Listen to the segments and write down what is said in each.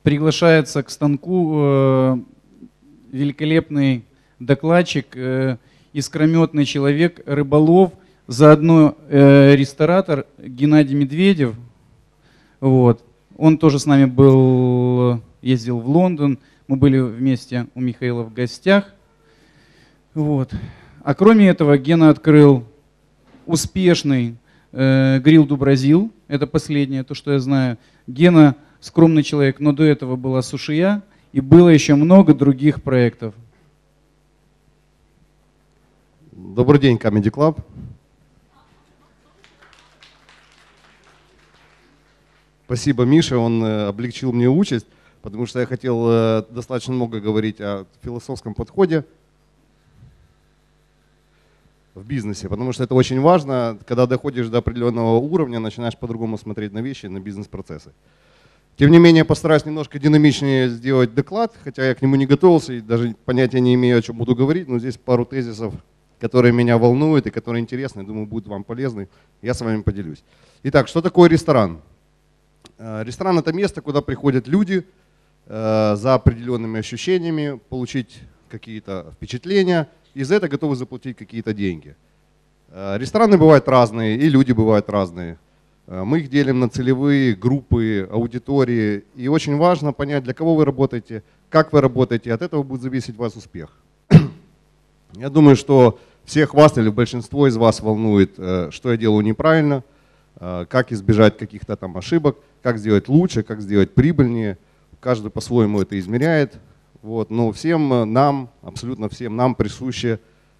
приглашается к станку великолепный докладчик, искрометный человек, рыболов, заодно ресторатор Геннадий Медведев. Вот. Он тоже с нами был, ездил в Лондон, мы были вместе у Михаила в гостях. Вот. А кроме этого Гена открыл успешный гриль Ду Бразил, это последнее, то, что я знаю. Гена скромный человек, но до этого была сушия, и было еще много других проектов. Добрый день, Comedy Club. Спасибо, Миша, он облегчил мне участь, потому что я хотел достаточно много говорить о философском подходе в бизнесе, потому что это очень важно. Когда доходишь до определенного уровня, начинаешь по-другому смотреть на вещи, на бизнес-процессы. Тем не менее, постараюсь немножко динамичнее сделать доклад, хотя я к нему не готовился и даже понятия не имею, о чем буду говорить, но здесь пару тезисов, которые меня волнуют и которые интересны, думаю, будут вам полезны. Я с вами поделюсь. Итак, что такое ресторан? Ресторан – это место, куда приходят люди за определенными ощущениями, получить какие-то впечатления, и за это готовы заплатить какие-то деньги. Рестораны бывают разные, и люди бывают разные. Мы их делим на целевые группы, аудитории, и очень важно понять, для кого вы работаете, как вы работаете, от этого будет зависеть ваш успех. Я думаю, что всех вас или большинство из вас волнует, что я делаю неправильно, как избежать каких-то там ошибок, как сделать лучше, как сделать прибыльнее. Каждый по-своему это измеряет. Вот. Но всем нам, абсолютно всем нам присуще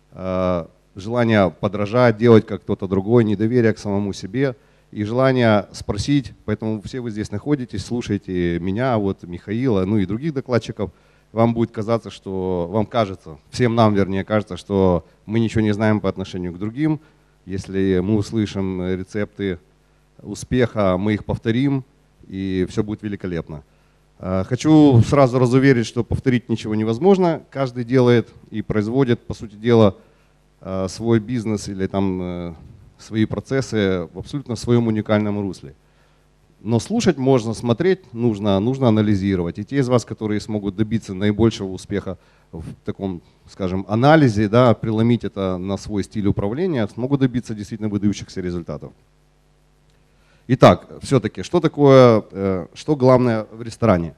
желание подражать, делать как кто-то другой, недоверие к самому себе и желание спросить. Поэтому все вы здесь находитесь, слушаете меня, вот Михаила, ну и других докладчиков. Вам будет казаться, что вам кажется, всем нам, вернее, кажется, что мы ничего не знаем по отношению к другим. Если мы услышим рецепты успеха, мы их повторим, и все будет великолепно. Хочу сразу разуверить, что повторить ничего невозможно. Каждый делает и производит, по сути дела, свой бизнес или там свои процессы в абсолютно своем уникальном русле. Но слушать можно, смотреть нужно анализировать. И те из вас, которые смогут добиться наибольшего успеха в таком, скажем, анализе, да, преломить это на свой стиль управления, смогут добиться действительно выдающихся результатов. Итак, все-таки, что такое, что главное в ресторане?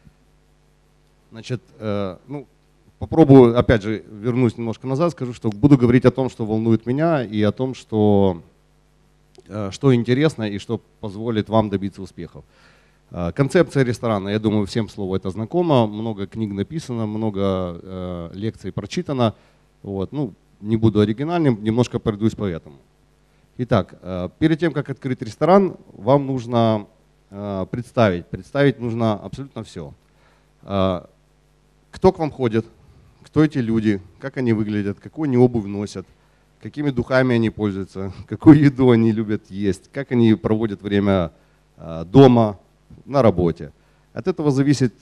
Значит, ну, попробую, опять же, вернусь немножко назад, скажу, что буду говорить о том, что волнует меня, и о том, что интересно и что позволит вам добиться успехов. Концепция ресторана, я думаю, всем слово это знакомо, много книг написано, много лекций прочитано. Вот, ну, не буду оригинальным, немножко пройдусь по этому. Итак, перед тем, как открыть ресторан, вам нужно представить. Представить нужно абсолютно все. Кто к вам ходит, кто эти люди, как они выглядят, какую они обувь носят, какими духами они пользуются, какую еду они любят есть, как они проводят время дома, на работе. От этого зависит,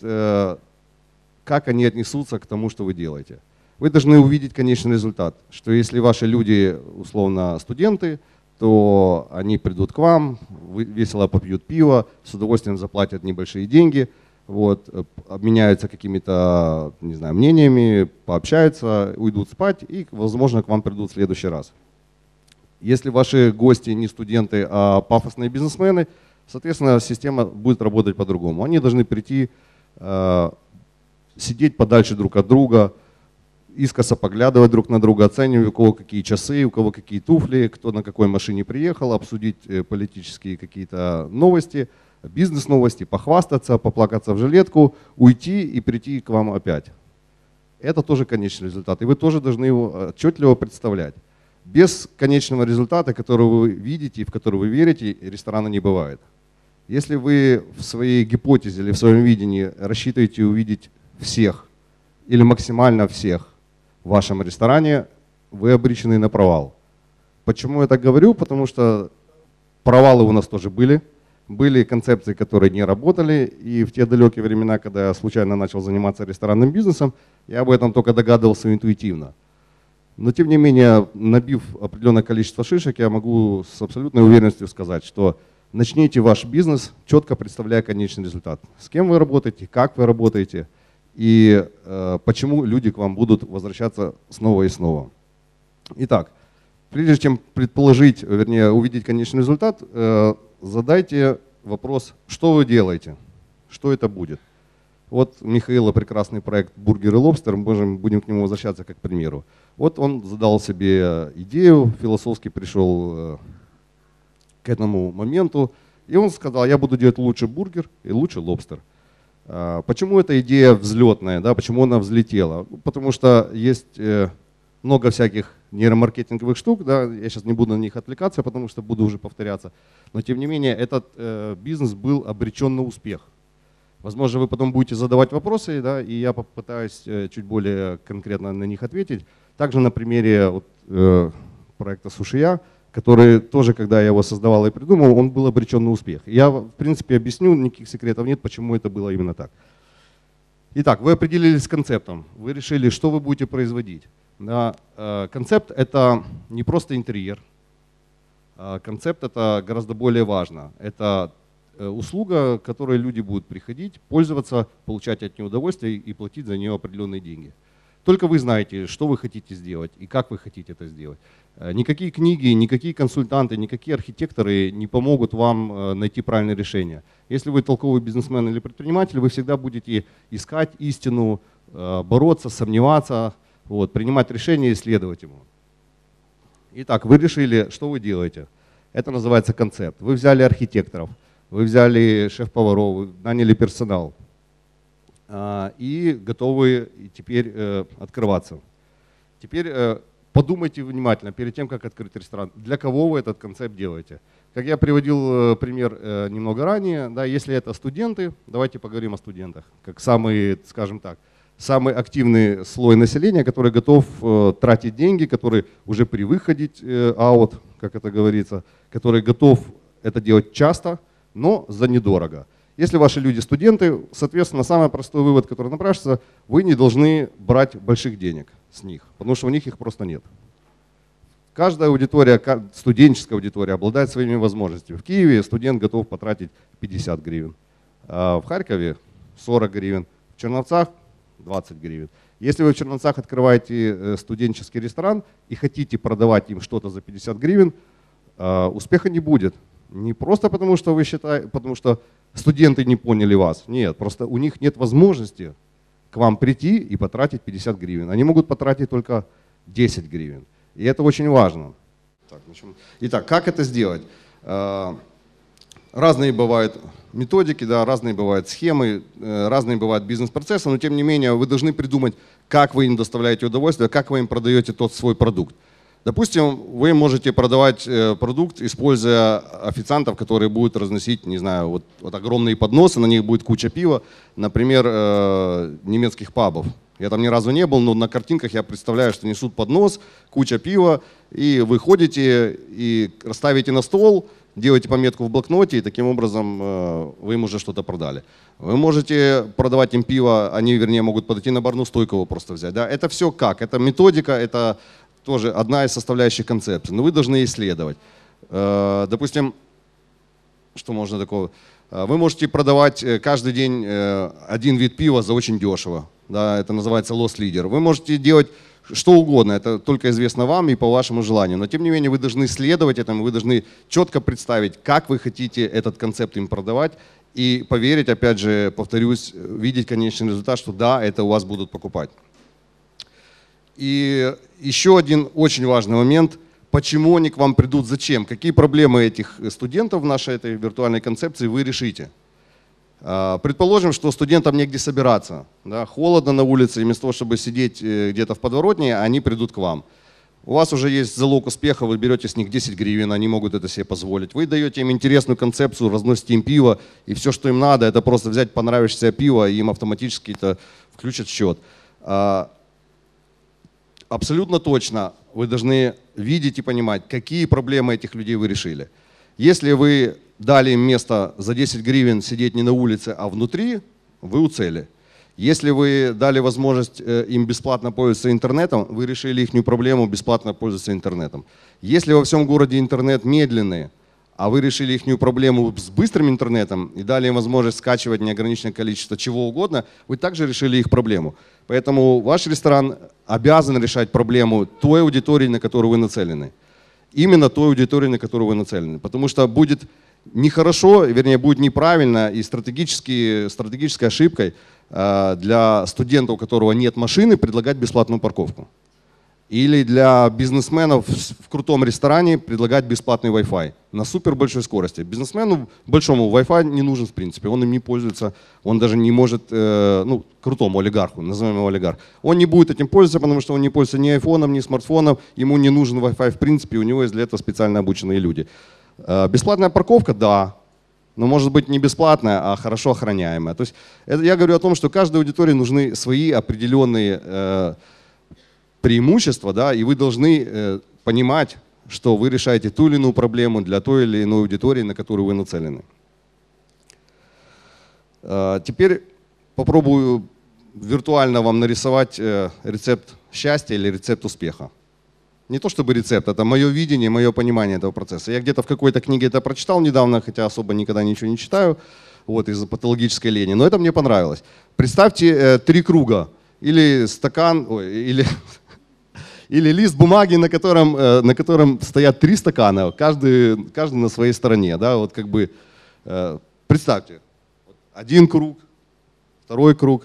как они отнесутся к тому, что вы делаете. Вы должны увидеть конечный результат, что если ваши люди, условно, студенты, то они придут к вам, весело попьют пиво, с удовольствием заплатят небольшие деньги, вот, обменяются какими-то, не знаю, мнениями, пообщаются, уйдут спать и, возможно, к вам придут в следующий раз. Если ваши гости не студенты, а пафосные бизнесмены, соответственно, система будет работать по-другому. Они должны прийти, сидеть подальше друг от друга, искоса поглядывать друг на друга, оценивать, у кого какие часы, у кого какие туфли, кто на какой машине приехал, обсудить политические какие-то новости, бизнес-новости, похвастаться, поплакаться в жилетку, уйти и прийти к вам опять. Это тоже конечный результат, и вы тоже должны его отчетливо представлять. Без конечного результата, который вы видите и в который вы верите, ресторана не бывает. Если вы в своей гипотезе или в своем видении рассчитываете увидеть всех или максимально всех в вашем ресторане, вы обречены на провал. Почему я так говорю? Потому что провалы у нас тоже были. Были концепции, которые не работали, и в те далекие времена, когда я случайно начал заниматься ресторанным бизнесом, я об этом только догадывался интуитивно. Но тем не менее, набив определенное количество шишек, я могу с абсолютной уверенностью сказать, что начните ваш бизнес, четко представляя конечный результат. С кем вы работаете, как вы работаете и почему люди к вам будут возвращаться снова и снова. Итак, прежде чем предположить, вернее увидеть конечный результат, задайте вопрос, что вы делаете, что это будет. Вот у Михаила прекрасный проект «Бургер и лобстер», мы будем к нему возвращаться как к примеру. Вот он задал себе идею, философски пришел к этому моменту, и он сказал, я буду делать лучше бургер и лучше лобстер. Почему эта идея взлетная, да, почему она взлетела? Потому что есть много всяких нейромаркетинговых штук, да, я сейчас не буду на них отвлекаться, потому что буду уже повторяться, но тем не менее этот бизнес был обречен на успех. Возможно, вы потом будете задавать вопросы, да, и я попытаюсь чуть более конкретно на них ответить. Также на примере вот, проекта Сушия, который тоже, когда я его создавал и придумал, он был обречен на успех. Я, в принципе, объясню, никаких секретов нет, почему это было именно так. Итак, вы определились с концептом, вы решили, что вы будете производить. Да, концепт — это не просто интерьер, концепт — это гораздо более важно. Это услуга, к которой люди будут приходить, пользоваться, получать от нее удовольствие и платить за нее определенные деньги. Только вы знаете, что вы хотите сделать и как вы хотите это сделать. Никакие книги, никакие консультанты, никакие архитекторы не помогут вам найти правильное решение. Если вы толковый бизнесмен или предприниматель, вы всегда будете искать истину, бороться, сомневаться, вот, принимать решения и исследовать ему. Итак, вы решили, что вы делаете. Это называется концепт. Вы взяли архитекторов, вы взяли шеф-поваров, вы наняли персонал и готовы теперь открываться. Теперь подумайте внимательно перед тем, как открыть ресторан, для кого вы этот концепт делаете. Как я приводил пример немного ранее, да, если это студенты, давайте поговорим о студентах, как самый, скажем так, самый активный слой населения, который готов тратить деньги, который уже привык ходить out, как это говорится, который готов это делать часто, но за недорого. Если ваши люди студенты, соответственно, самый простой вывод, который напрашивается, вы не должны брать больших денег с них, потому что у них их просто нет. Каждая аудитория, студенческая аудитория обладает своими возможностями. В Киеве студент готов потратить 50 гривен, а в Харькове 40 гривен, в Черновцах 20 гривен. Если вы в Черновцах открываете студенческий ресторан и хотите продавать им что-то за 50 гривен, успеха не будет. Не просто потому, что вы считаете, потому что студенты не поняли вас. Нет, просто у них нет возможности к вам прийти и потратить 50 гривен. Они могут потратить только 10 гривен. И это очень важно. Итак, как это сделать? Разные бывают методики, да, разные бывают схемы, разные бывают бизнес-процессы, но тем не менее вы должны придумать, как вы им доставляете удовольствие, как вы им продаете тот свой продукт. Допустим, вы можете продавать продукт, используя официантов, которые будут разносить, не знаю, вот огромные подносы, на них будет куча пива, например, немецких пабов. Я там ни разу не был, но на картинках я представляю, что несут поднос, куча пива, и вы ходите и ставите на стол, делаете пометку в блокноте, и таким образом вы им уже что-то продали. Вы можете продавать им пиво, они, вернее, могут подойти на барную стойку его просто взять. Да? Это все как? Это методика, это тоже одна из составляющих концепции, но вы должны исследовать. Допустим, что можно такого? Вы можете продавать каждый день один вид пива за очень дешево. Да, это называется loss leader. Вы можете делать что угодно, это только известно вам и по вашему желанию. Но тем не менее вы должны исследовать этому, вы должны четко представить, как вы хотите этот концепт им продавать и поверить, опять же, повторюсь, видеть конечный результат, что да, это у вас будут покупать. И еще один очень важный момент, почему они к вам придут, зачем, какие проблемы этих студентов в нашей этой виртуальной концепции вы решите. Предположим, что студентам негде собираться, да, холодно на улице, и вместо того, чтобы сидеть где-то в подворотне, они придут к вам. У вас уже есть залог успеха, вы берете с них 10 гривен, они могут это себе позволить. Вы даете им интересную концепцию, разносите им пиво, и все, что им надо, это просто взять понравившееся пиво, и им автоматически это включат счет. Абсолютно точно вы должны видеть и понимать, какие проблемы этих людей вы решили. Если вы дали им место за 10 гривен сидеть не на улице, а внутри, вы у цели. Если вы дали возможность им бесплатно пользоваться интернетом, вы решили их проблему бесплатно пользоваться интернетом. Если во всем городе интернет медленный, а вы решили их проблему с быстрым интернетом и дали им возможность скачивать неограниченное количество чего угодно, вы также решили их проблему. Поэтому ваш ресторан обязан решать проблему той аудитории, на которую вы нацелены. Именно той аудитории, на которую вы нацелены. Потому что будет нехорошо, вернее, будет неправильно и стратегической ошибкой для студента, у которого нет машины, предлагать бесплатную парковку. Или для бизнесменов в крутом ресторане предлагать бесплатный Wi-Fi на супер большой скорости. Бизнесмену большому Wi-Fi не нужен в принципе, он им не пользуется, он даже не может, крутому олигарху, назовем его олигарх, он не будет этим пользоваться, потому что он не пользуется ни айфоном, ни смартфоном, ему не нужен Wi-Fi в принципе, у него есть для этого специально обученные люди. Бесплатная парковка, да, но может быть не бесплатная, а хорошо охраняемая. То есть я говорю о том, что каждой аудитории нужны свои определенные преимущества, да, и вы должны понимать, что вы решаете ту или иную проблему для той или иной аудитории, на которую вы нацелены. Теперь попробую виртуально вам нарисовать рецепт счастья или рецепт успеха. Не то чтобы рецепт, это мое видение, мое понимание этого процесса. Я где-то в какой-то книге это прочитал недавно, хотя особо никогда ничего не читаю, вот, из-за патологической лени, но это мне понравилось. Представьте 3 круга или стакан, или лист бумаги, на котором стоят 3 стакана, каждый на своей стороне. Да? Вот как бы, представьте, 1 круг, 2 круг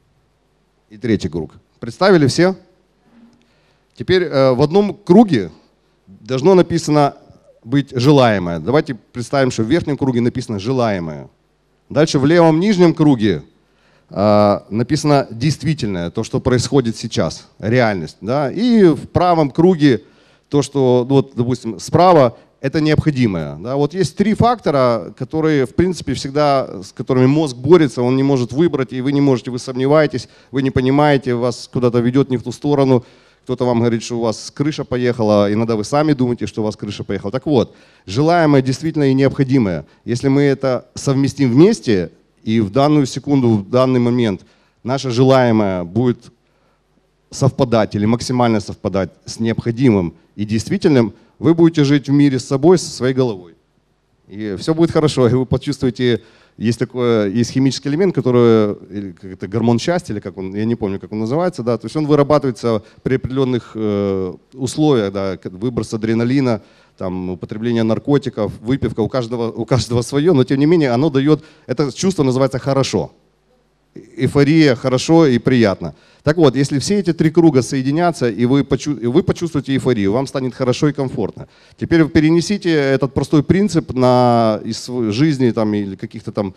и 3 круг. Представили все? Теперь в одном круге должно написано быть желаемое. Давайте представим, что в верхнем круге написано желаемое. Дальше в левом нижнем круге написано действительное, то, что происходит сейчас, реальность. Да? И в правом круге то, что, вот, допустим, справа, это необходимое. Да? Вот есть 3 фактора, которые, в принципе, всегда, с которыми мозг борется, он не может выбрать, и вы не можете, вы сомневаетесь, вы не понимаете, вас куда-то ведет не в ту сторону. Кто-то вам говорит, что у вас крыша поехала, иногда вы сами думаете, что у вас крыша поехала. Так вот, желаемое действительно и необходимое. Если мы это совместим вместе, и в данную секунду, в данный момент наше желаемое будет совпадать или максимально совпадать с необходимым и действительным, вы будете жить в мире с собой, со своей головой. И все будет хорошо, и вы почувствуете, есть химический элемент, который, это гормон счастья, или как он, я не помню, как он называется, да, то есть он вырабатывается при определенных условиях, да, выброс адреналина, там, употребление наркотиков, выпивка, у каждого свое, но тем не менее оно дает, это чувство называется хорошо. Эйфория, хорошо и приятно. Так вот, если все эти 3 круга соединятся, и вы почувствуете эйфорию, вам станет хорошо и комфортно. Теперь перенесите этот простой принцип из жизни там, или каких-то там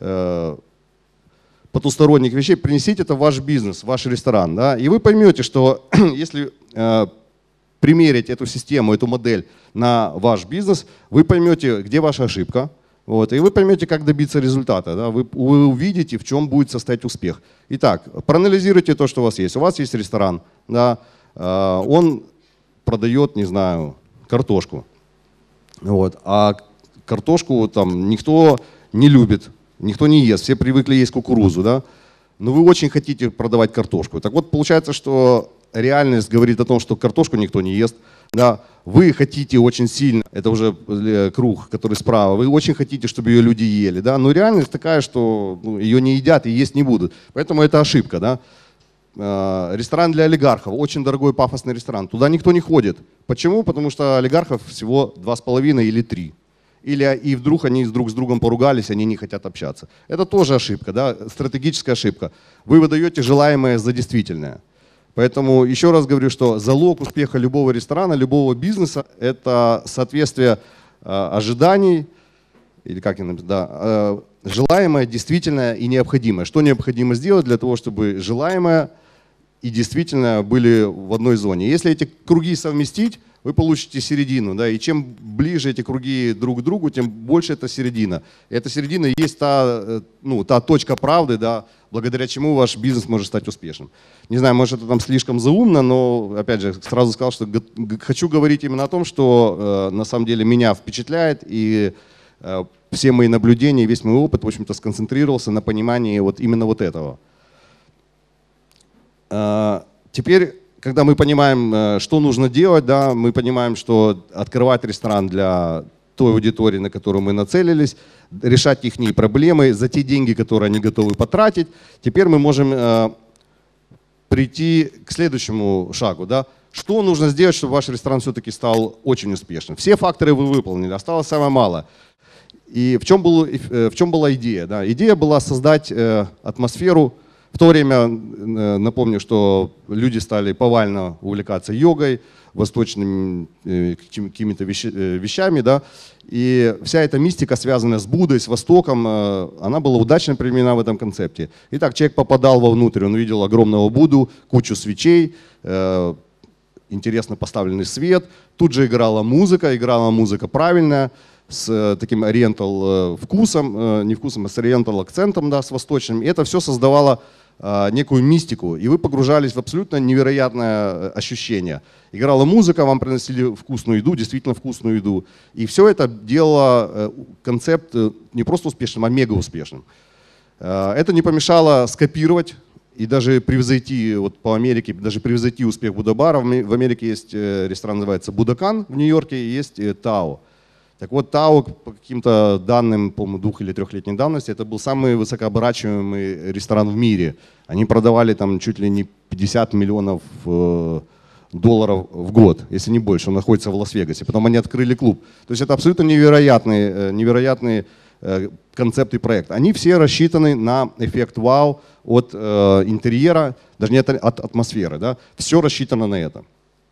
потусторонних вещей, принесите это в ваш бизнес, в ваш ресторан. Да? И вы поймете, что если примерить эту систему, эту модель на ваш бизнес, вы поймете, где ваша ошибка. Вот, и вы поймете, как добиться результата. Да? Вы увидите, в чем будет состоять успех. Итак, проанализируйте то, что у вас есть. У вас есть ресторан, да? Он продает, не знаю, картошку. Вот, а картошку там никто не любит, никто не ест, все привыкли есть кукурузу. Да? Но вы очень хотите продавать картошку. Так вот, получается, что реальность говорит о том, что картошку никто не ест. Да, вы хотите очень сильно, это уже круг, который справа, вы очень хотите, чтобы ее люди ели, да, но реальность такая, что ее не едят и есть не будут. Поэтому это ошибка. Да. Ресторан для олигархов, очень дорогой пафосный ресторан, туда никто не ходит. Почему? Потому что олигархов всего 2,5 или 3. И вдруг они друг с другом поругались, они не хотят общаться. Это тоже ошибка, да, стратегическая ошибка. Вы выдаете желаемое за действительное. Поэтому еще раз говорю, что залог успеха любого ресторана, любого бизнеса – это соответствие ожиданий, или как я написал, да, желаемое, действительное и необходимое. Что необходимо сделать для того, чтобы желаемое и действительное были в одной зоне. Если эти круги совместить, вы получите середину. Да, и чем ближе эти круги друг к другу, тем больше это середина. И эта середина и есть та точка правды, да, благодаря чему ваш бизнес может стать успешным. Не знаю, может это там слишком заумно, но опять же сразу сказал, что хочу говорить именно о том, что на самом деле меня впечатляет, и все мои наблюдения, весь мой опыт, в общем-то, сконцентрировался на понимании вот именно вот этого. Теперь, когда мы понимаем, что нужно делать, да, мы понимаем, что открывать ресторан для той аудитории, на которую мы нацелились, решать их проблемы за те деньги, которые они готовы потратить. Теперь мы можем прийти к следующему шагу. Да? Что нужно сделать, чтобы ваш ресторан все-таки стал очень успешным? Все факторы вы выполнили, осталось самое мало. И в чем была идея? Да? Идея была создать атмосферу. В то время, напомню, что люди стали повально увлекаться йогой, восточными какими-то вещами. Да? И вся эта мистика, связанная с Буддой, с Востоком, она была удачно применена в этом концепте. Итак, человек попадал вовнутрь, он видел огромного Будду, кучу свечей, интересно поставленный свет. Тут же играла музыка правильная, с таким ориентал вкусом, не вкусом, а с ориентал акцентом, да, с восточным. И это все создавало некую мистику, и вы погружались в абсолютно невероятное ощущение. Играла музыка, вам приносили вкусную еду, действительно вкусную еду. И все это делало концепт не просто успешным, а мега успешным. Это не помешало скопировать и даже превзойти, вот по Америке, даже превзойти успех Будда-бара. В Америке есть ресторан, называется Будакан в Нью-Йорке, и есть Тао. Так вот, Тао, по каким-то данным, по-моему, 2- или 3-летней давности, это был самый высокооборачиваемый ресторан в мире. Они продавали там чуть ли не 50 миллионов долларов в год, если не больше. Он находится в Лас-Вегасе. Потом они открыли клуб. То есть это абсолютно невероятный концепт и проект. Они все рассчитаны на эффект вау от интерьера, даже не от атмосферы. Да? Все рассчитано на это.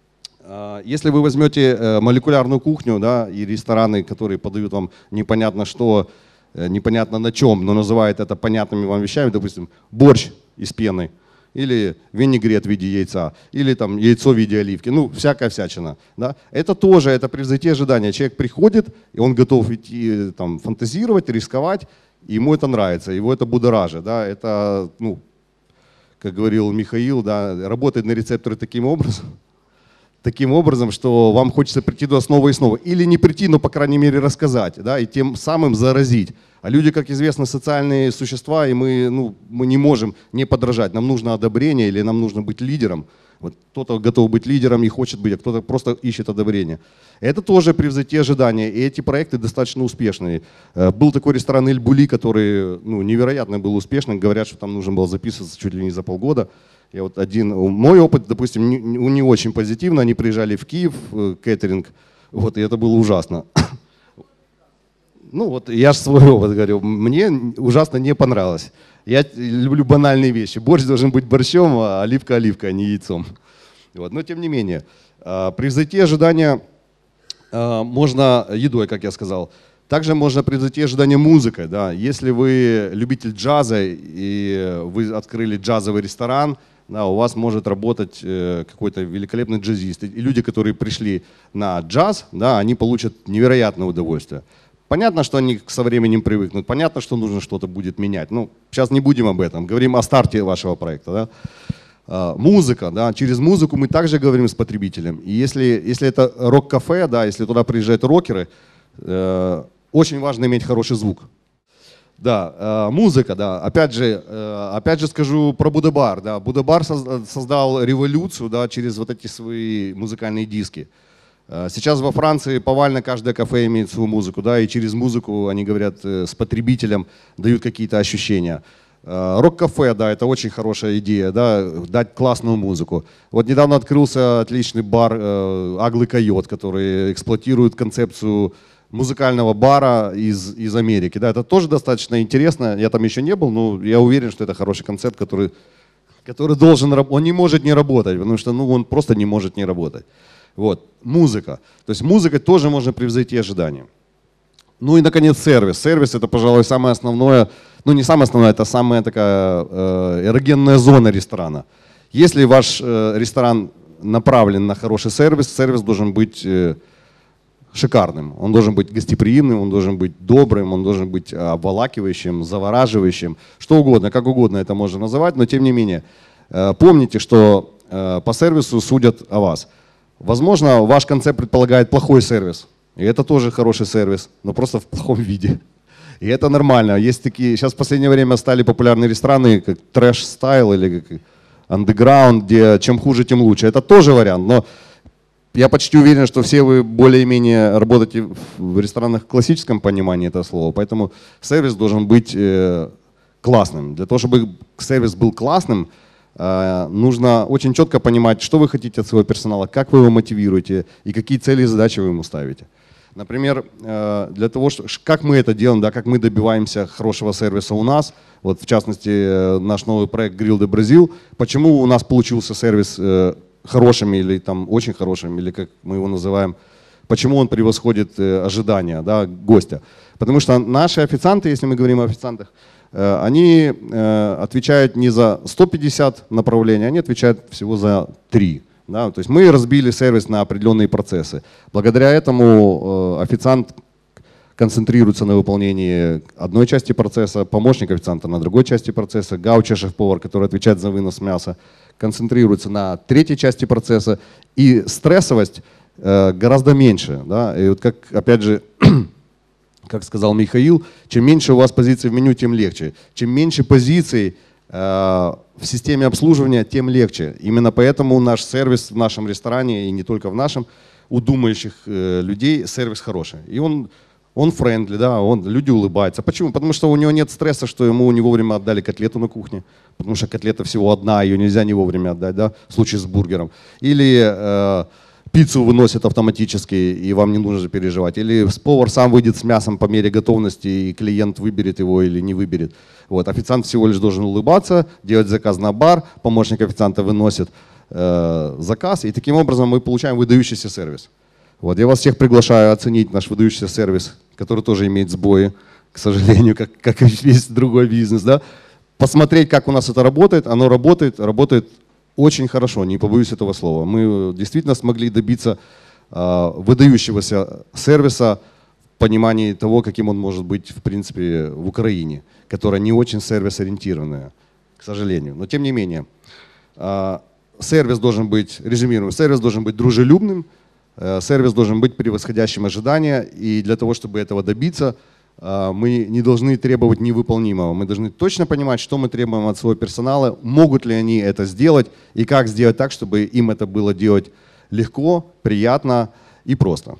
Если вы возьмете молекулярную кухню, да, и рестораны, которые подают вам непонятно что, непонятно на чем, но называют это понятными вам вещами, допустим, борщ из пены, или винегрет в виде яйца, или там яйцо в виде оливки, ну, всякая всячина. Да? Это тоже, это превзойти ожидания. Человек приходит, и он готов идти там, фантазировать, рисковать, и ему это нравится, его это будоражит. Да? Это, ну, как говорил Михаил, да, работает на рецепторы таким образом, что вам хочется прийти туда снова и снова. Или не прийти, но, по крайней мере, рассказать, да, и тем самым заразить. А люди, как известно, социальные существа, и мы не можем не подражать. Нам нужно одобрение или нам нужно быть лидером. Вот кто-то готов быть лидером и хочет быть, а кто-то просто ищет одобрение. Это тоже превзойти ожидания, и эти проекты достаточно успешные. Был такой ресторан «Эль Були», который невероятно был успешным. Говорят, что там нужно было записываться чуть ли не за полгода. Я вот мой опыт, допустим, не очень позитивно. Они приезжали в Киев, кэтеринг, вот, и это было ужасно. Ну вот, я же свой опыт говорю, мне ужасно не понравилось. Я люблю банальные вещи. Борщ должен быть борщом, а оливка оливкой, а не яйцом. Вот. Но тем не менее, превзойти ожидания можно едой, как я сказал. Также можно превзойти ожидания музыкой. Да. Если вы любитель джаза и вы открыли джазовый ресторан, да, у вас может работать какой-то великолепный джазист. И люди, которые пришли на джаз, да, они получат невероятное удовольствие. Понятно, что они со временем привыкнут, понятно, что нужно что-то будет менять. Ну, сейчас не будем об этом, говорим о старте вашего проекта. Да. Музыка, да, через музыку мы также говорим с потребителем. И если это рок-кафе, да, если туда приезжают рокеры, очень важно иметь хороший звук. Да, музыка, да. Опять же скажу про Будда-бар. Да. Будда-бар создал революцию, да, через вот эти свои музыкальные диски. Сейчас во Франции повально каждое кафе имеет свою музыку, да, и через музыку они говорят с потребителем, дают какие-то ощущения. Рок-кафе, да, это очень хорошая идея, да, дать классную музыку. Вот недавно открылся отличный бар «Аглый койот», который эксплуатирует концепцию музыкального бара из Америки. Да, это тоже достаточно интересно. Я там еще не был, но я уверен, что это хороший концепт, который должен работать. Он не может не работать, потому что он просто не может не работать. Вот. Музыка. То есть музыкой тоже можно превзойти ожидания. Ну и, наконец, сервис. Сервис — это, пожалуй, самое основное, не самое основное, это самая такая эрогенная зона ресторана. Если ваш ресторан направлен на хороший сервис, сервис должен быть шикарным. Он должен быть гостеприимным, он должен быть добрым, он должен быть обволакивающим, завораживающим, что угодно, как угодно это можно называть, но тем не менее, помните, что по сервису судят о вас. Возможно, ваш концепт предполагает плохой сервис, и это тоже хороший сервис, но просто в плохом виде. И это нормально. Есть такие, сейчас в последнее время стали популярны рестораны, как трэш-стайл или как андеграунд, где чем хуже, тем лучше. Это тоже вариант, но я почти уверен, что все вы более-менее работаете в ресторанах в классическом понимании этого слова, поэтому сервис должен быть классным. Для того, чтобы сервис был классным, нужно очень четко понимать, что вы хотите от своего персонала, как вы его мотивируете и какие цели и задачи вы ему ставите. Например, для того, как мы это делаем, да, как мы добиваемся хорошего сервиса у нас, вот в частности наш новый проект Grill de Brazil, почему у нас получился сервис хорошим или там очень хорошим, или как мы его называем, почему он превосходит ожидания, да, гостя. Потому что наши официанты, если мы говорим о официантах, они отвечают не за 150 направлений, они отвечают всего за 3. Да? То есть мы разбили сервис на определенные процессы. Благодаря этому официант концентрируется на выполнении одной части процесса, помощник официанта на другой части процесса, гаучер, шеф-повар, который отвечает за вынос мяса, концентрируется на третьей части процесса, и стрессовость гораздо меньше. Да? И вот как, опять же, как сказал Михаил, чем меньше у вас позиций в меню, тем легче. Чем меньше позиций в системе обслуживания, тем легче. Именно поэтому наш сервис в нашем ресторане, и не только в нашем, у думающих людей сервис хороший. И он френдли, да, люди улыбаются. Почему? Потому что у него нет стресса, что ему не вовремя отдали котлету на кухне. Потому что котлета всего одна, ее нельзя не вовремя отдать, да, в случае с бургером. Или пиццу выносят автоматически, и вам не нужно переживать. Или повар сам выйдет с мясом по мере готовности, и клиент выберет его или не выберет. Вот. Официант всего лишь должен улыбаться, делать заказ на бар, помощник официанта выносит заказ, и таким образом мы получаем выдающийся сервис. Вот. Я вас всех приглашаю оценить наш выдающийся сервис, который тоже имеет сбои, к сожалению, как и весь другой бизнес. Да? Посмотреть, как у нас это работает. Оно работает очень хорошо, не побоюсь этого слова. Мы действительно смогли добиться выдающегося сервиса в понимании того, каким он может быть в принципе в Украине, которая не очень сервис-ориентированная, к сожалению. Но тем не менее, сервис должен быть, резюмируем, сервис должен быть дружелюбным, сервис должен быть превосходящим ожидания, и для того, чтобы этого добиться, мы не должны требовать невыполнимого. Мы должны точно понимать, что мы требуем от своего персонала, могут ли они это сделать, и как сделать так, чтобы им это было делать легко, приятно и просто.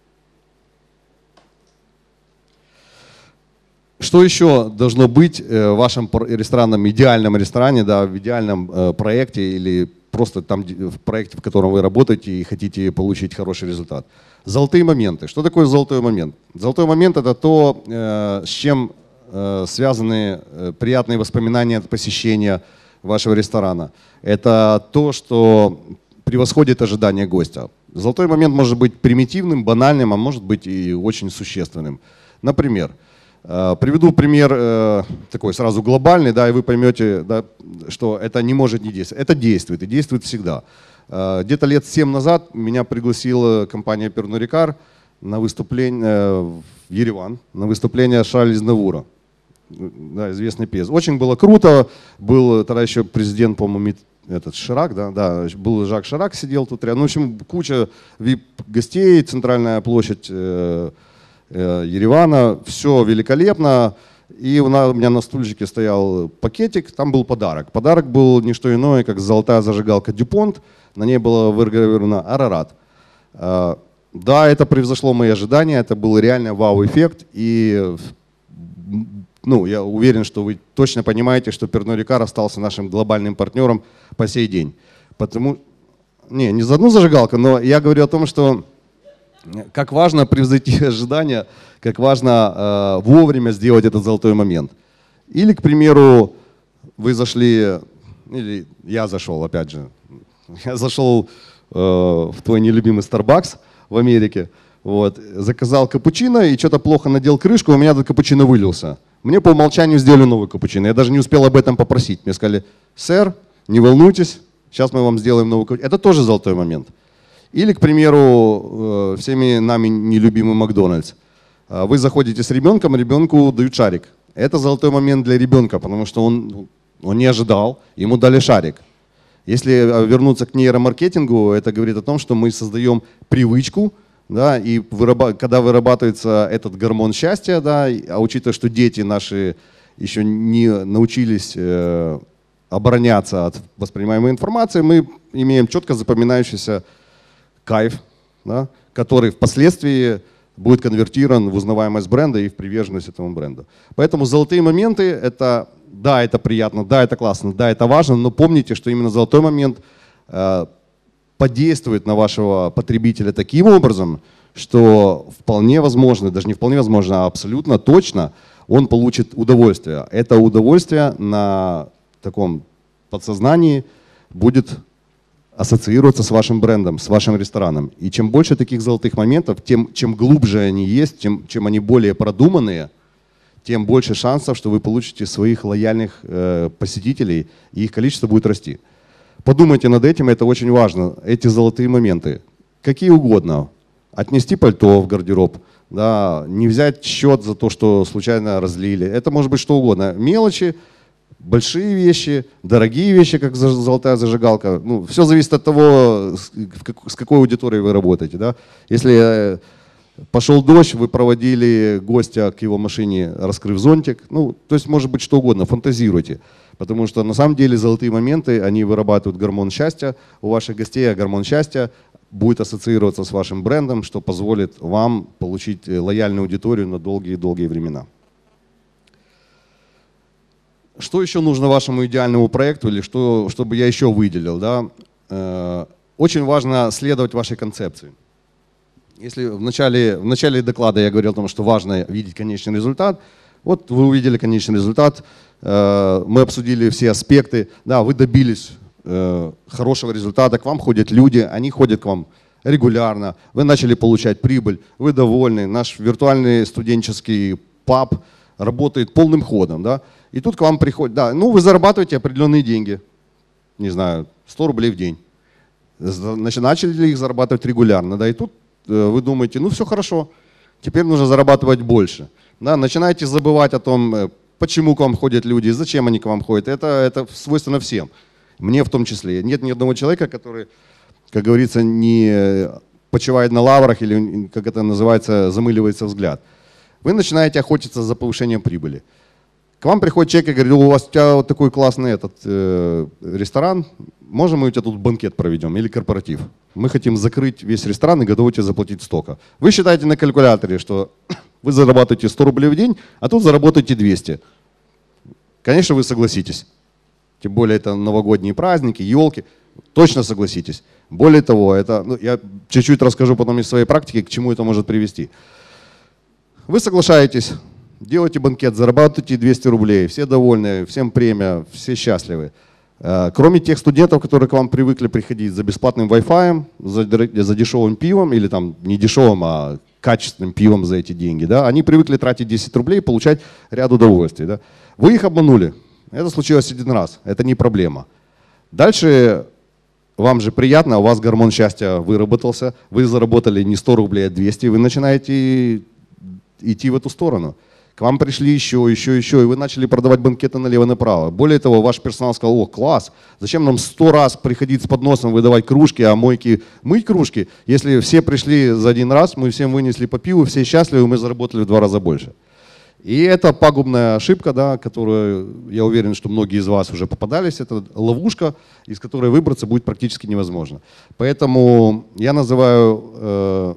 Что еще должно быть в вашем ресторанном, идеальном ресторане, да, в идеальном проекте или просто там в проекте, в котором вы работаете и хотите получить хороший результат? Золотые моменты. Что такое золотой момент? Золотой момент — это то, с чем связаны приятные воспоминания от посещения вашего ресторана. Это то, что превосходит ожидания гостя. Золотой момент может быть примитивным, банальным, а может быть и очень существенным. Например, приведу пример такой сразу глобальный, да, и вы поймете, да, что это не может не действовать. Это действует и действует всегда. Где-то лет 7 назад меня пригласила компания Pernod Ricard на выступление в Ереван, на выступление Шарля Азнавура, да, известный певец. Очень было круто, был тогда еще президент, по-моему, этот Ширак, да, был Жак Ширак, сидел тут рядом. Ну, в общем, куча VIP-гостей, центральная площадь Еревана, все великолепно. И у меня на стульчике стоял пакетик, там был подарок. Подарок был не что иное, как золотая зажигалка Дюпонт, на ней было выгравировано Арарат. Да, это превзошло мои ожидания, это был реально вау-эффект. И ну, я уверен, что вы точно понимаете, что Pernod Ricard остался нашим глобальным партнером по сей день. Не за одну зажигалку, но я говорю о том, что как важно превзойти ожидания, как важно вовремя сделать этот золотой момент. Или, к примеру, вы зашли, или я зашел, опять же, я зашел в твой нелюбимый Starbucks в Америке, вот, заказал капучино и что-то плохо надел крышку, у меня этот капучино вылился. Мне по умолчанию сделали новый капучино, я даже не успел об этом попросить. Мне сказали: сэр, не волнуйтесь, сейчас мы вам сделаем новый капучино. Это тоже золотой момент. Или, к примеру, всеми нами нелюбимый Макдональдс. Вы заходите с ребенком, ребенку дают шарик. Это золотой момент для ребенка, потому что он не ожидал, ему дали шарик. Если вернуться к нейромаркетингу, это говорит о том, что мы создаем привычку, да, и когда вырабатывается этот гормон счастья, да, а учитывая, что дети наши еще не научились обороняться от воспринимаемой информации, мы имеем четко запоминающийся кайф, да, который впоследствии будет конвертирован в узнаваемость бренда и в приверженность этому бренду. Поэтому золотые моменты — это, да, это приятно, да, это классно, да, это важно, но помните, что именно золотой момент подействует на вашего потребителя таким образом, что вполне возможно, даже не вполне возможно, а абсолютно точно он получит удовольствие. Это удовольствие на таком подсознании будет ассоциироваться с вашим брендом, с вашим рестораном. И чем больше таких золотых моментов, чем глубже они есть, чем они более продуманные, тем больше шансов, что вы получите своих лояльных посетителей, и их количество будет расти. Подумайте над этим, это очень важно, эти золотые моменты. Какие угодно. Отнести пальто в гардероб, да, не взять счет за то, что случайно разлили. Это может быть что угодно. Мелочи, большие вещи, дорогие вещи, как золотая зажигалка. Ну, все зависит от того, с какой аудиторией вы работаете. Да? Если пошел дождь, вы проводили гостя к его машине, раскрыв зонтик. Ну, то есть может быть что угодно, фантазируйте. Потому что на самом деле золотые моменты, они вырабатывают гормон счастья у ваших гостей, а гормон счастья будет ассоциироваться с вашим брендом, что позволит вам получить лояльную аудиторию на долгие-долгие времена. Что еще нужно вашему идеальному проекту, или чтобы я еще выделил? Да? Очень важно следовать вашей концепции. Если в начале доклада я говорил о том, что важно видеть конечный результат, вот вы увидели конечный результат, мы обсудили все аспекты, да, вы добились хорошего результата, к вам ходят люди, они ходят к вам регулярно, вы начали получать прибыль, вы довольны, наш виртуальный студенческий паб работает полным ходом, да, и тут к вам приходит, да, ну вы зарабатываете определенные деньги, не знаю, 100 рублей в день, начали их зарабатывать регулярно, да, и тут вы думаете, ну все хорошо, теперь нужно зарабатывать больше, да, начинаете забывать о том, почему к вам ходят люди, зачем они к вам ходят, это свойственно всем. Мне в том числе. Нет ни одного человека, который, как говорится, не почивает на лаврах или, как это называется, замыливается взгляд. Вы начинаете охотиться за повышением прибыли. К вам приходит человек и говорит, у тебя вот такой классный ресторан, можем мы у тебя тут банкет проведем или корпоратив? Мы хотим закрыть весь ресторан и готовы тебе заплатить столько. Вы считаете на калькуляторе, что вы зарабатываете 100 рублей в день, а тут заработаете 200. Конечно, вы согласитесь. Тем более это новогодние праздники, елки. Точно согласитесь. Более того, я чуть-чуть расскажу потом из своей практики, к чему это может привести. Вы соглашаетесь, делаете банкет, зарабатываете 200 рублей, все довольны, всем премия, все счастливы. Кроме тех студентов, которые к вам привыкли приходить за бесплатным Wi-Fi, за дешевым пивом, или там не дешевым, а качественным пивом за эти деньги, да, они привыкли тратить 10 рублей и получать ряд удовольствий. Да. Вы их обманули. Это случилось один раз, это не проблема. Дальше вам же приятно, у вас гормон счастья выработался, вы заработали не 100 рублей, а 200, и вы начинаете идти в эту сторону. К вам пришли еще, и вы начали продавать банкеты налево-направо. Более того, ваш персонал сказал, о, класс, зачем нам 100 раз приходить с подносом, выдавать кружки, а мойки мыть кружки? Если все пришли за один раз, мы всем вынесли по пиву, все счастливы, мы заработали в 2 раза больше. И это пагубная ошибка, да, которую, я уверен, что многие из вас уже попадались. Это ловушка, из которой выбраться будет практически невозможно. Поэтому я называю,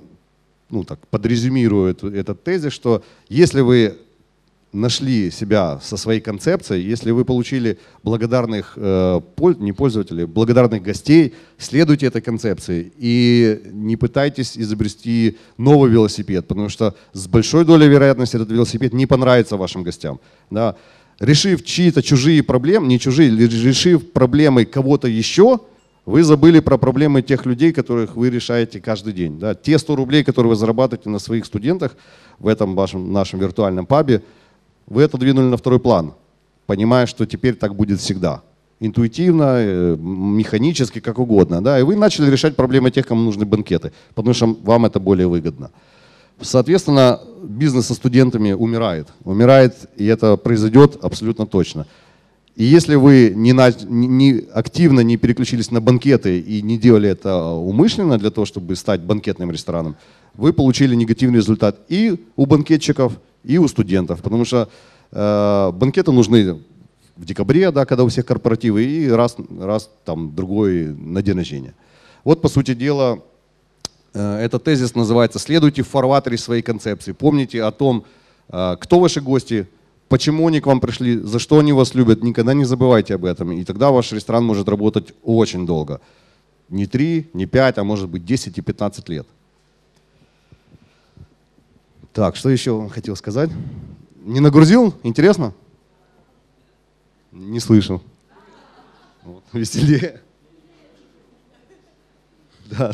подрезюмирую этот тезис, что если вы нашли себя со своей концепцией, если вы получили благодарных, не пользователей, благодарных гостей, следуйте этой концепции и не пытайтесь изобрести новый велосипед, потому что с большой долей вероятности этот велосипед не понравится вашим гостям. Да. Решив чьи-то чужие проблемы, не чужие, решив проблемы кого-то еще, вы забыли про проблемы тех людей, которых вы решаете каждый день. Да. Те 100 рублей, которые вы зарабатываете на своих студентах в этом нашем виртуальном пабе, вы отодвинули на второй план, понимая, что теперь так будет всегда. Интуитивно, механически, как угодно. Да? И вы начали решать проблемы тех, кому нужны банкеты, потому что вам это более выгодно. Соответственно, бизнес со студентами умирает. Умирает, и это произойдет абсолютно точно. И если вы активно не переключились на банкеты и не делали это умышленно для того, чтобы стать банкетным рестораном, вы получили негативный результат и у банкетчиков, и у студентов, потому что банкеты нужны в декабре, да, когда у всех корпоративы, и раз там другой на день рождения. Вот, по сути дела, Этот тезис называется «Следуйте в фарватере своей концепции». Помните о том, кто ваши гости, почему они к вам пришли, за что они вас любят. Никогда не забывайте об этом. И тогда ваш ресторан может работать очень долго. Не 3, не 5, а может быть 10 и 15 лет. Так, что еще вам хотел сказать? Не нагрузил? Интересно? Не слышу. Вот, веселее. Да.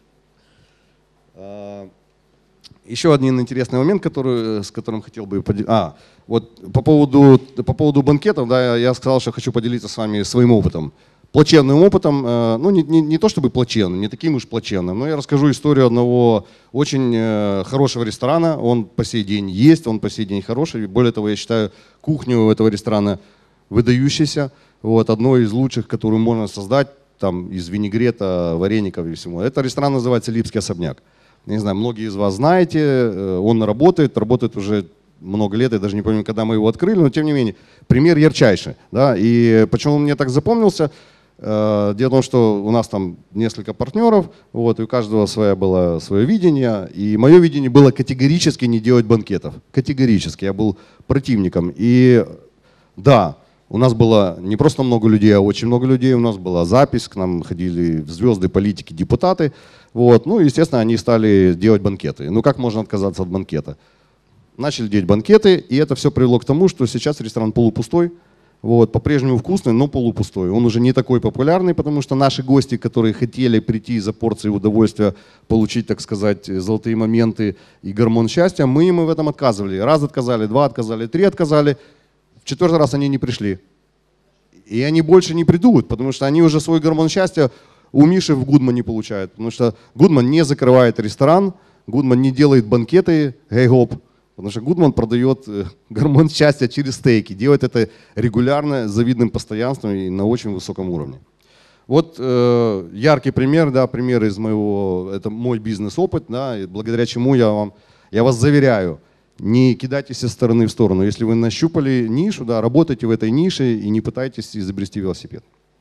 Еще один интересный момент, с которым хотел бы поделиться. Вот по поводу банкетов, да, я сказал, что хочу поделиться с вами своим опытом. Плачевным опытом, ну не то чтобы плачевным, не таким уж плачевным, но я расскажу историю одного очень хорошего ресторана. Он по сей день есть, он по сей день хороший. Более того, я считаю кухню этого ресторана выдающейся. Вот, одной из лучших, которую можно создать там, из винегрета, вареников и всего. Это ресторан называется «Липский особняк». Не знаю, многие из вас знаете, он работает уже много лет, я даже не помню, когда мы его открыли, но тем не менее, пример ярчайший. Да? И почему он мне так запомнился? Дело в том, что у нас там несколько партнеров, вот, и у каждого было свое видение, и мое видение было категорически не делать банкетов. Категорически, я был противником. И да, у нас было не просто много людей, а очень много людей. У нас была запись, к нам ходили звезды, политики, депутаты. Вот. Ну, естественно, они стали делать банкеты. Ну, как можно отказаться от банкета? Начали делать банкеты, и это все привело к тому, что сейчас ресторан полупустой. Вот, по-прежнему вкусный, но полупустой. Он уже не такой популярный, потому что наши гости, которые хотели прийти за порцией удовольствия, получить, так сказать, золотые моменты и гормон счастья, мы им в этом отказывали. Раз отказали, два отказали, 3 отказали. В 4-й раз они не пришли. И они больше не придут, потому что они уже свой гормон счастья у Миши в Гудмане получают. Потому что Гудман не закрывает ресторан, Гудман не делает банкеты, гей-гоп. Потому что Гудман продает гормон счастья через стейки. Делает это регулярно, с завидным постоянством и на очень высоком уровне. Вот яркий пример, да, пример из это мой бизнес-опыт, да, благодаря чему я вас заверяю, не кидайтесь из стороны в сторону. Если вы нащупали нишу, да, работайте в этой нише и не пытайтесь изобрести велосипед.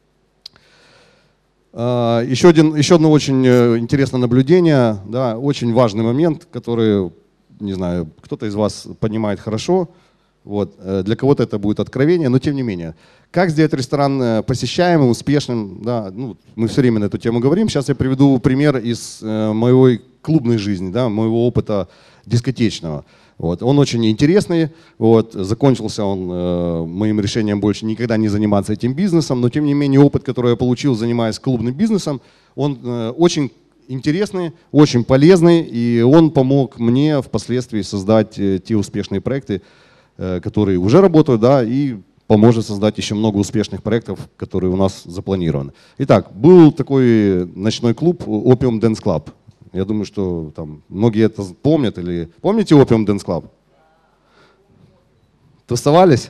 Еще одно очень интересное наблюдение, да, очень важный момент, который, не знаю, кто-то из вас понимает хорошо, вот, для кого-то это будет откровение, но тем не менее. Как сделать ресторан посещаемым, успешным? Да, ну, мы все время на эту тему говорим. Сейчас я приведу пример из моей клубной жизни, да, моего опыта дискотечного. Вот. Он очень интересный, вот. Закончился он моим решением больше никогда не заниматься этим бизнесом, но тем не менее опыт, который я получил, занимаясь клубным бизнесом, он очень интересный, очень полезный, и он помог мне впоследствии создать те успешные проекты, которые уже работают, да, и поможет создать еще много успешных проектов, которые у нас запланированы. Итак, был такой ночной клуб Opium Dance Club. Я думаю, что там многие это помнят. Или помните Opium Dance Club? Тусовались?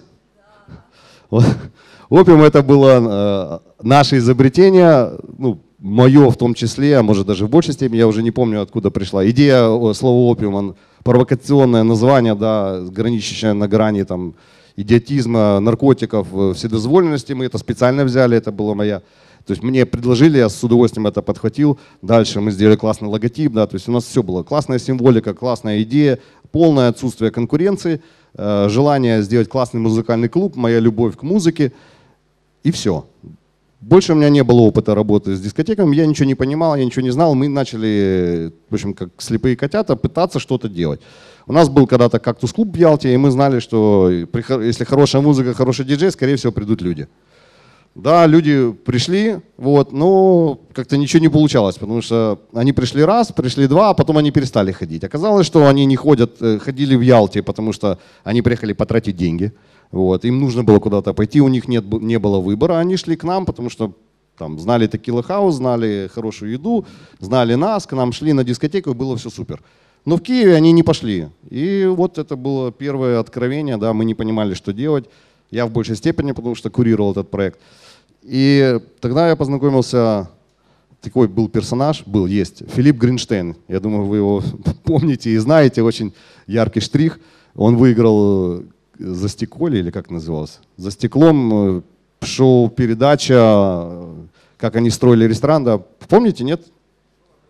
Opium это было наше изобретение, ну, мое в том числе, а может даже в большей степени, я уже не помню, откуда пришла. Идея слова «опиум», провокационное название, да, граничащее на грани там, идиотизма, наркотиков, вседозволенности. Мы это специально взяли, это была моя... То есть мне предложили, я с удовольствием это подхватил. Дальше мы сделали классный логотип, да, то есть у нас все было. Классная символика, классная идея, полное отсутствие конкуренции, желание сделать классный музыкальный клуб, моя любовь к музыке и все. Больше у меня не было опыта работы с дискотеками, я ничего не понимал, я ничего не знал. Мы начали, в общем, как слепые котята, пытаться что-то делать. У нас был когда-то кактус-клуб в Ялте, и мы знали, что если хорошая музыка, хороший диджей, скорее всего, придут люди. Да, люди пришли, вот, но как-то ничего не получалось, потому что они пришли раз, пришли два, а потом они перестали ходить. Оказалось, что они не ходили в Ялте, потому что они приехали потратить деньги. Вот, им нужно было куда-то пойти, у них не было выбора, они шли к нам, потому что там, знали Текила Хаус, знали хорошую еду, знали нас, к нам шли на дискотеку, и было все супер. Но в Киеве они не пошли. И вот это было первое откровение, да, мы не понимали, что делать. Я в большей степени, потому что курировал этот проект. И тогда я познакомился, такой был персонаж, есть Филипп Гринштейн. Я думаю, вы его помните и знаете, очень яркий штрих. Он выиграл «За стеклом», или как называлось? «За стеклом» шоу-передача, как они строили ресторан. Да. Помните, нет?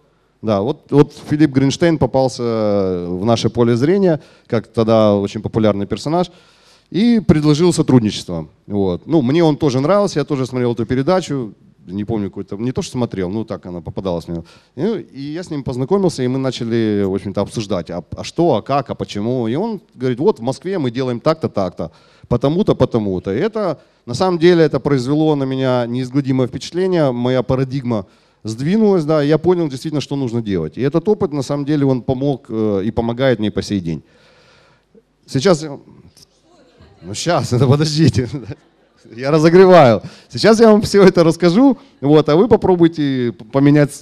Да, вот Филипп Гринштейн попался в наше поле зрения, как тогда очень популярный персонаж, и предложил сотрудничество. Вот. Ну, мне он тоже нравился, я тоже смотрел эту передачу, не помню какой-то, не то что смотрел, ну так она попадалась мне. И я с ним познакомился, и мы начали, в общем-то, обсуждать, а что, а как, а почему. И он говорит, вот в Москве мы делаем так-то, так-то, потому-то, потому-то. И это, на самом деле, это произвело на меня неизгладимое впечатление, моя парадигма сдвинулась, да, и я понял действительно, что нужно делать. И этот опыт, на самом деле, он помог и помогает мне по сей день. Сейчас, ну сейчас, это подождите. Я разогреваю. Сейчас я вам все это расскажу, вот, а вы попробуйте поменять.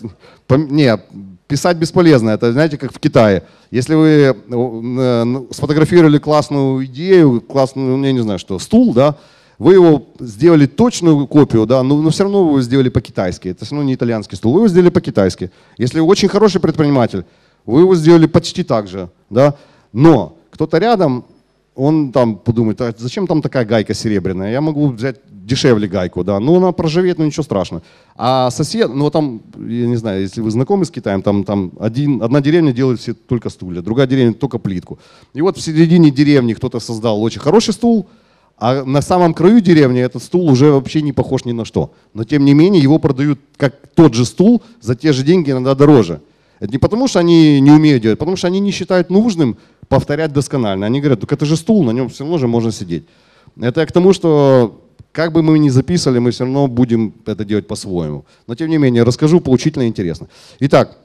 Писать бесполезно. Это, знаете, как в Китае. Если вы сфотографировали классную идею, классную, я не знаю что, стул, да, вы его сделали точную копию, да, но все равно вы его сделали по-китайски. Это все равно не итальянский стул. Вы его сделали по-китайски. Если вы очень хороший предприниматель, вы его сделали почти так же, да. Но кто-то рядом, он там подумает, а зачем там такая гайка серебряная? Я могу взять дешевле гайку, да, ну она проржавеет, но ничего страшного. А сосед, ну там, я не знаю, если вы знакомы с Китаем, там одна деревня делает все только стулья, другая деревня только плитку. И вот в середине деревни кто-то создал очень хороший стул, а на самом краю деревни этот стул уже вообще не похож ни на что. Но тем не менее его продают как тот же стул за те же деньги, иногда дороже. Это не потому, что они не умеют делать, потому что они не считают нужным повторять досконально. Они говорят, так это же стул, на нем все равно же можно сидеть. Это я к тому, что как бы мы ни записывали, мы все равно будем это делать по-своему. Но тем не менее, расскажу поучительно и интересно. Итак,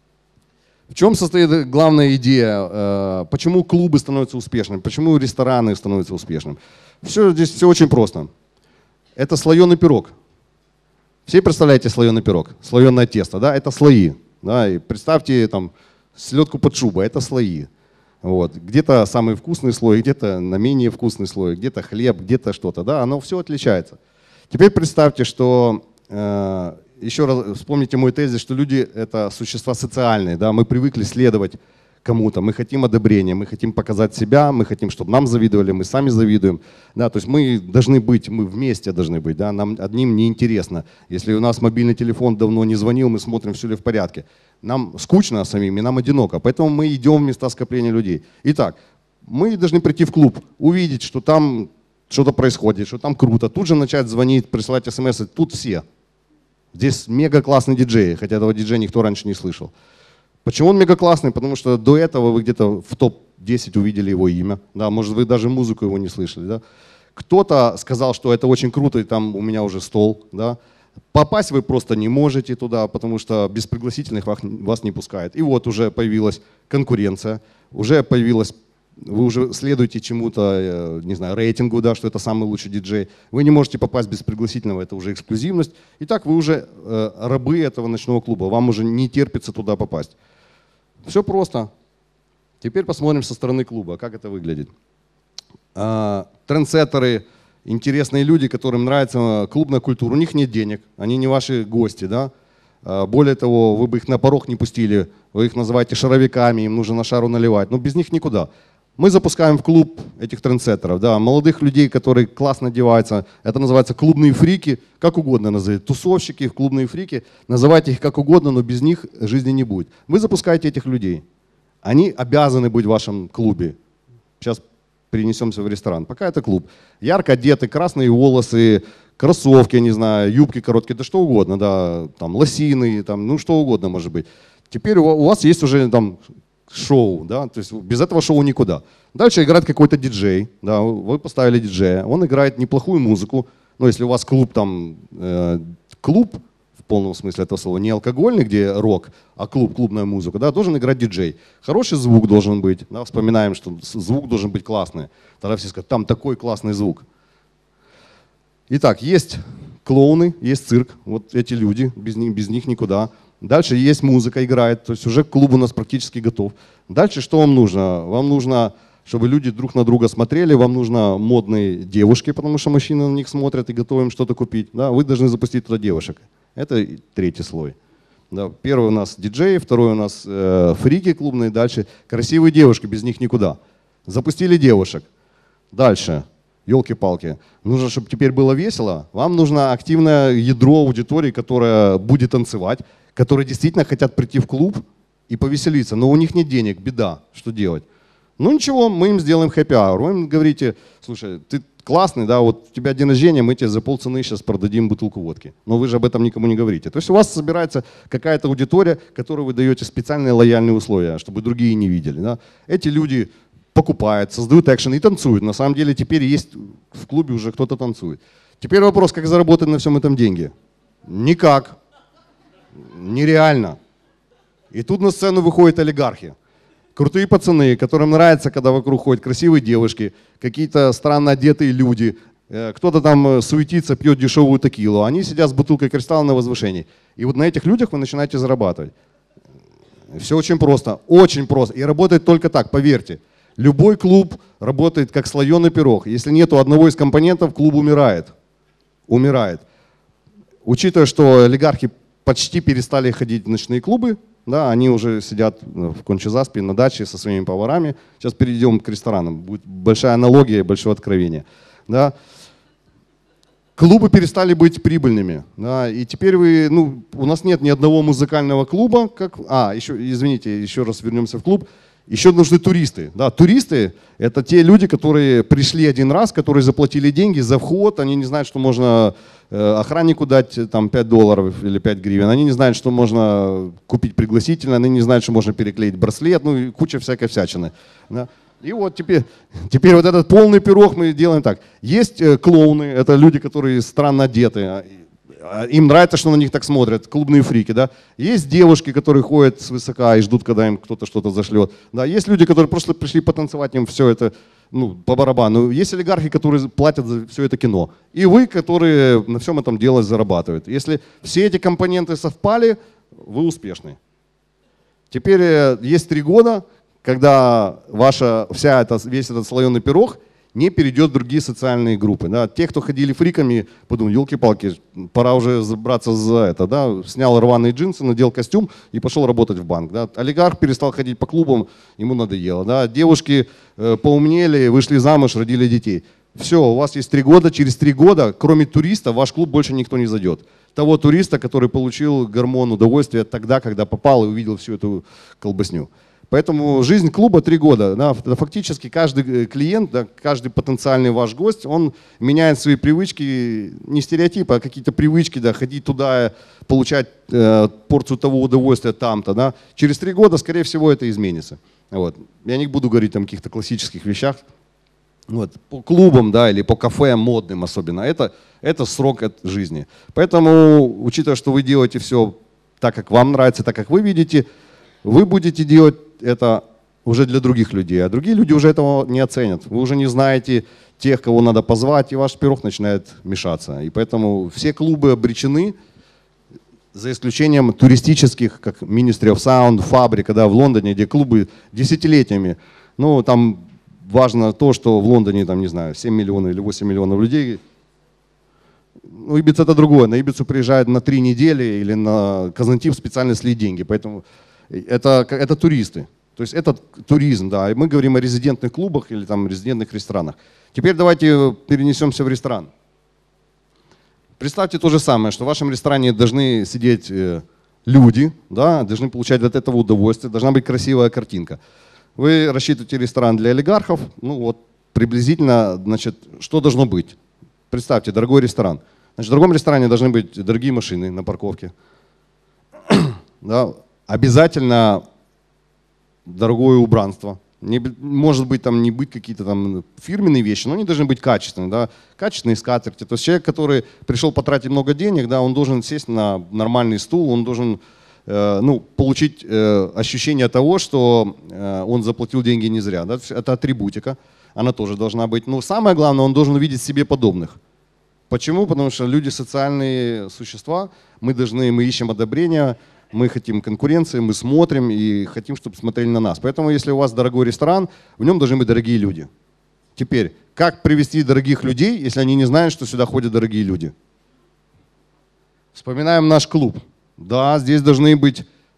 в чем состоит главная идея? Почему клубы становятся успешными? Почему рестораны становятся успешными? Здесь все очень просто. Это слоеный пирог. Все представляете слоеный пирог? Слоеное тесто, да? Это слои. Да? И представьте там селедку под шубой, это слои. Вот. Где-то самый вкусный слой, где-то на менее вкусный слой, где-то хлеб, где-то что-то. Да? Оно все отличается. Теперь представьте, что, еще раз вспомните мой тезис, что люди — это существа социальные. Да? Мы привыкли следовать кому-то, мы хотим одобрения, мы хотим показать себя, мы хотим, чтобы нам завидовали, мы сами завидуем. Да? То есть мы должны быть, мы вместе должны быть. Да? Нам одним неинтересно. Если у нас мобильный телефон давно не звонил, мы смотрим, все ли в порядке. Нам скучно самим, и нам одиноко, поэтому мы идем в места скопления людей. Итак, мы должны прийти в клуб, увидеть, что там что-то происходит, что там круто, тут же начать звонить, присылать смс, тут все. Здесь мега классный диджей, хотя этого диджея никто раньше не слышал. Почему он мега классный? Потому что до этого вы где-то в топ-10 увидели его имя, да, может вы даже музыку его не слышали. Да? Кто-то сказал, что это очень круто, и там у меня уже стол. Да? Попасть вы просто не можете туда, потому что без пригласительных вас не пускают. И вот уже появилась конкуренция, уже появилась, вы уже следуете чему-то, не знаю, рейтингу, да, что это самый лучший диджей. Вы не можете попасть без пригласительного, это уже эксклюзивность. Итак, вы уже рабы этого ночного клуба, вам уже не терпится туда попасть. Все просто. Теперь посмотрим со стороны клуба, как это выглядит. Трендсеттеры, интересные люди, которым нравится клубная культура, у них нет денег, они не ваши гости, да. Более того, вы бы их на порог не пустили, вы их называете шаровиками, им нужно на шару наливать, но без них никуда. Мы запускаем в клуб этих трендсеттеров, да, молодых людей, которые классно одеваются, это называется клубные фрики, как угодно назовите, тусовщики, клубные фрики, называйте их как угодно, но без них жизни не будет. Вы запускаете этих людей, они обязаны быть в вашем клубе. Сейчас перенесемся в ресторан. Пока это клуб. Ярко одеты, красные волосы, кроссовки, не знаю, юбки короткие, да что угодно, да, там лосины, там, ну что угодно может быть. Теперь у вас есть уже там шоу, да, то есть без этого шоу никуда. Дальше играет какой-то диджей, да, вы поставили диджея, он играет неплохую музыку, но если у вас клуб там, клуб, в полном смысле этого слова, не алкогольный, где рок, а клубная музыка, да, должен играть диджей. Хороший звук должен быть, да, вспоминаем, что звук должен быть классный. Тогда все скажут, там такой классный звук. Итак, есть клоуны, есть цирк, вот эти люди, без них никуда. Дальше есть музыка, играет, то есть уже клуб у нас практически готов. Дальше что вам нужно? Вам нужно, чтобы люди друг на друга смотрели, вам нужно модные девушки, потому что мужчины на них смотрят и готовы им что-то купить. Да? Вы должны запустить туда девушек. Это третий слой. Да? Первый у нас диджеи, второй у нас фрики клубные, дальше красивые девушки, без них никуда. Запустили девушек. Дальше. Елки-палки. Нужно, чтобы теперь было весело. Вам нужно активное ядро аудитории, которое будет танцевать, которые действительно хотят прийти в клуб и повеселиться, но у них нет денег, беда, что делать? Ну ничего, мы им сделаем хэппи-аур. Вы им говорите, слушай, ты классный, да, вот у тебя день рождения, мы тебе за полцены сейчас продадим бутылку водки. Но вы же об этом никому не говорите. То есть у вас собирается какая-то аудитория, которой вы даете специальные лояльные условия, чтобы другие не видели. Да. Эти люди покупают, создают экшен и танцуют. На самом деле теперь есть в клубе уже кто-то танцует. Теперь вопрос, как заработать на всем этом деньги? Никак. Нереально. И тут на сцену выходят олигархи. Крутые пацаны, которым нравится, когда вокруг ходят красивые девушки, какие-то странно одетые люди, кто-то там суетится, пьет дешевую текилу, они сидят с бутылкой кристалла на возвышении. И вот на этих людях вы начинаете зарабатывать. Все очень просто, очень просто. И работает только так, поверьте. Любой клуб работает как слоеный пирог. Если нету одного из компонентов, клуб умирает. Умирает. Учитывая, что олигархи почти перестали ходить в ночные клубы, да, они уже сидят в Конча-Заспе на даче со своими поварами. Сейчас перейдем к ресторанам. Будет большая аналогия и большое откровение. Да. Клубы перестали быть прибыльными. Да, и теперь у нас нет ни одного музыкального клуба. Извините, еще раз вернемся в клуб. Еще нужны туристы. Да, туристы — это те люди, которые пришли один раз, которые заплатили деньги за вход. Они не знают, что можно охраннику дать там, $5 или 5 гривен. Они не знают, что можно купить пригласительное. Они не знают, что можно переклеить браслет. Ну и куча всякой всячины. Да. И вот теперь вот этот полный пирог мы делаем так. Есть клоуны, это люди, которые странно одеты. Им нравится, что на них так смотрят, клубные фрики, да. Есть девушки, которые ходят свысока и ждут, когда им кто-то что-то зашлет. Да. Есть люди, которые просто пришли потанцевать, им все это по барабану. Есть олигархи, которые платят за все это кино. И вы, которые на всем этом деле зарабатывают. Если все эти компоненты совпали, вы успешны. Теперь есть 3 года, когда весь этот слоеный пирог не перейдет в другие социальные группы. Да. Те, кто ходили фриками, подумали, елки-палки, пора уже браться за это. Да. Снял рваные джинсы, надел костюм и пошел работать в банк. Да. Олигарх перестал ходить по клубам, ему надоело. Да. Девушки поумнели, вышли замуж, родили детей. Все, у вас есть 3 года, через 3 года, кроме туриста, в ваш клуб больше никто не зайдет. Того туриста, который получил гормон удовольствия тогда, когда попал и увидел всю эту колбасню. Поэтому жизнь клуба 3 года. Да, фактически каждый клиент, да, каждый потенциальный ваш гость, он меняет свои привычки, не стереотипы, а какие-то привычки, да, ходить туда, получать порцию того удовольствия там-то. Да. Через 3 года, скорее всего, это изменится. Вот. Я не буду говорить о каких-то классических вещах. Вот. По клубам, да, или по кафе модным особенно, это срок жизни. Поэтому, учитывая, что вы делаете все так, как вам нравится, так, как вы видите, вы будете делать это уже для других людей, а другие люди уже этого не оценят. Вы уже не знаете тех, кого надо позвать, и ваш пирог начинает мешаться. И поэтому все клубы обречены, за исключением туристических, как Ministry of Sound, Фабрика, да, в Лондоне, где клубы десятилетиями. Ну, там важно то, что в Лондоне, там, не знаю, 7 миллионов или 8 миллионов людей. Ну, Ибица это другое. На Ибицу приезжают на 3 недели или на Казантив специально слить деньги. Поэтому это туристы. То есть это туризм, да. И мы говорим о резидентных клубах или там резидентных ресторанах. Теперь давайте перенесемся в ресторан. Представьте то же самое, что в вашем ресторане должны сидеть люди, да, должны получать от этого удовольствие, должна быть красивая картинка. Вы рассчитываете ресторан для олигархов, ну вот приблизительно, значит, что должно быть? Представьте, дорогой ресторан. Значит, в дорогом ресторане должны быть дорогие машины на парковке. Да, обязательно дорогое убранство. Может быть, там не быть какие-то там фирменные вещи, но они должны быть качественные, да, качественные скатерти. То есть человек, который пришел потратить много денег, да, он должен сесть на нормальный стул, он должен получить ощущение того, что он заплатил деньги не зря. Да? Это атрибутика, она тоже должна быть. Но самое главное, он должен увидеть себе подобных. Почему? Потому что люди социальные существа, мы ищем одобрения, мы хотим конкуренции, мы смотрим и хотим, чтобы смотрели на нас. Поэтому, если у вас дорогой ресторан, в нем должны быть дорогие люди. Теперь, как привести дорогих людей, если они не знают, что сюда ходят дорогие люди? Вспоминаем наш клуб. Да, здесь должны быть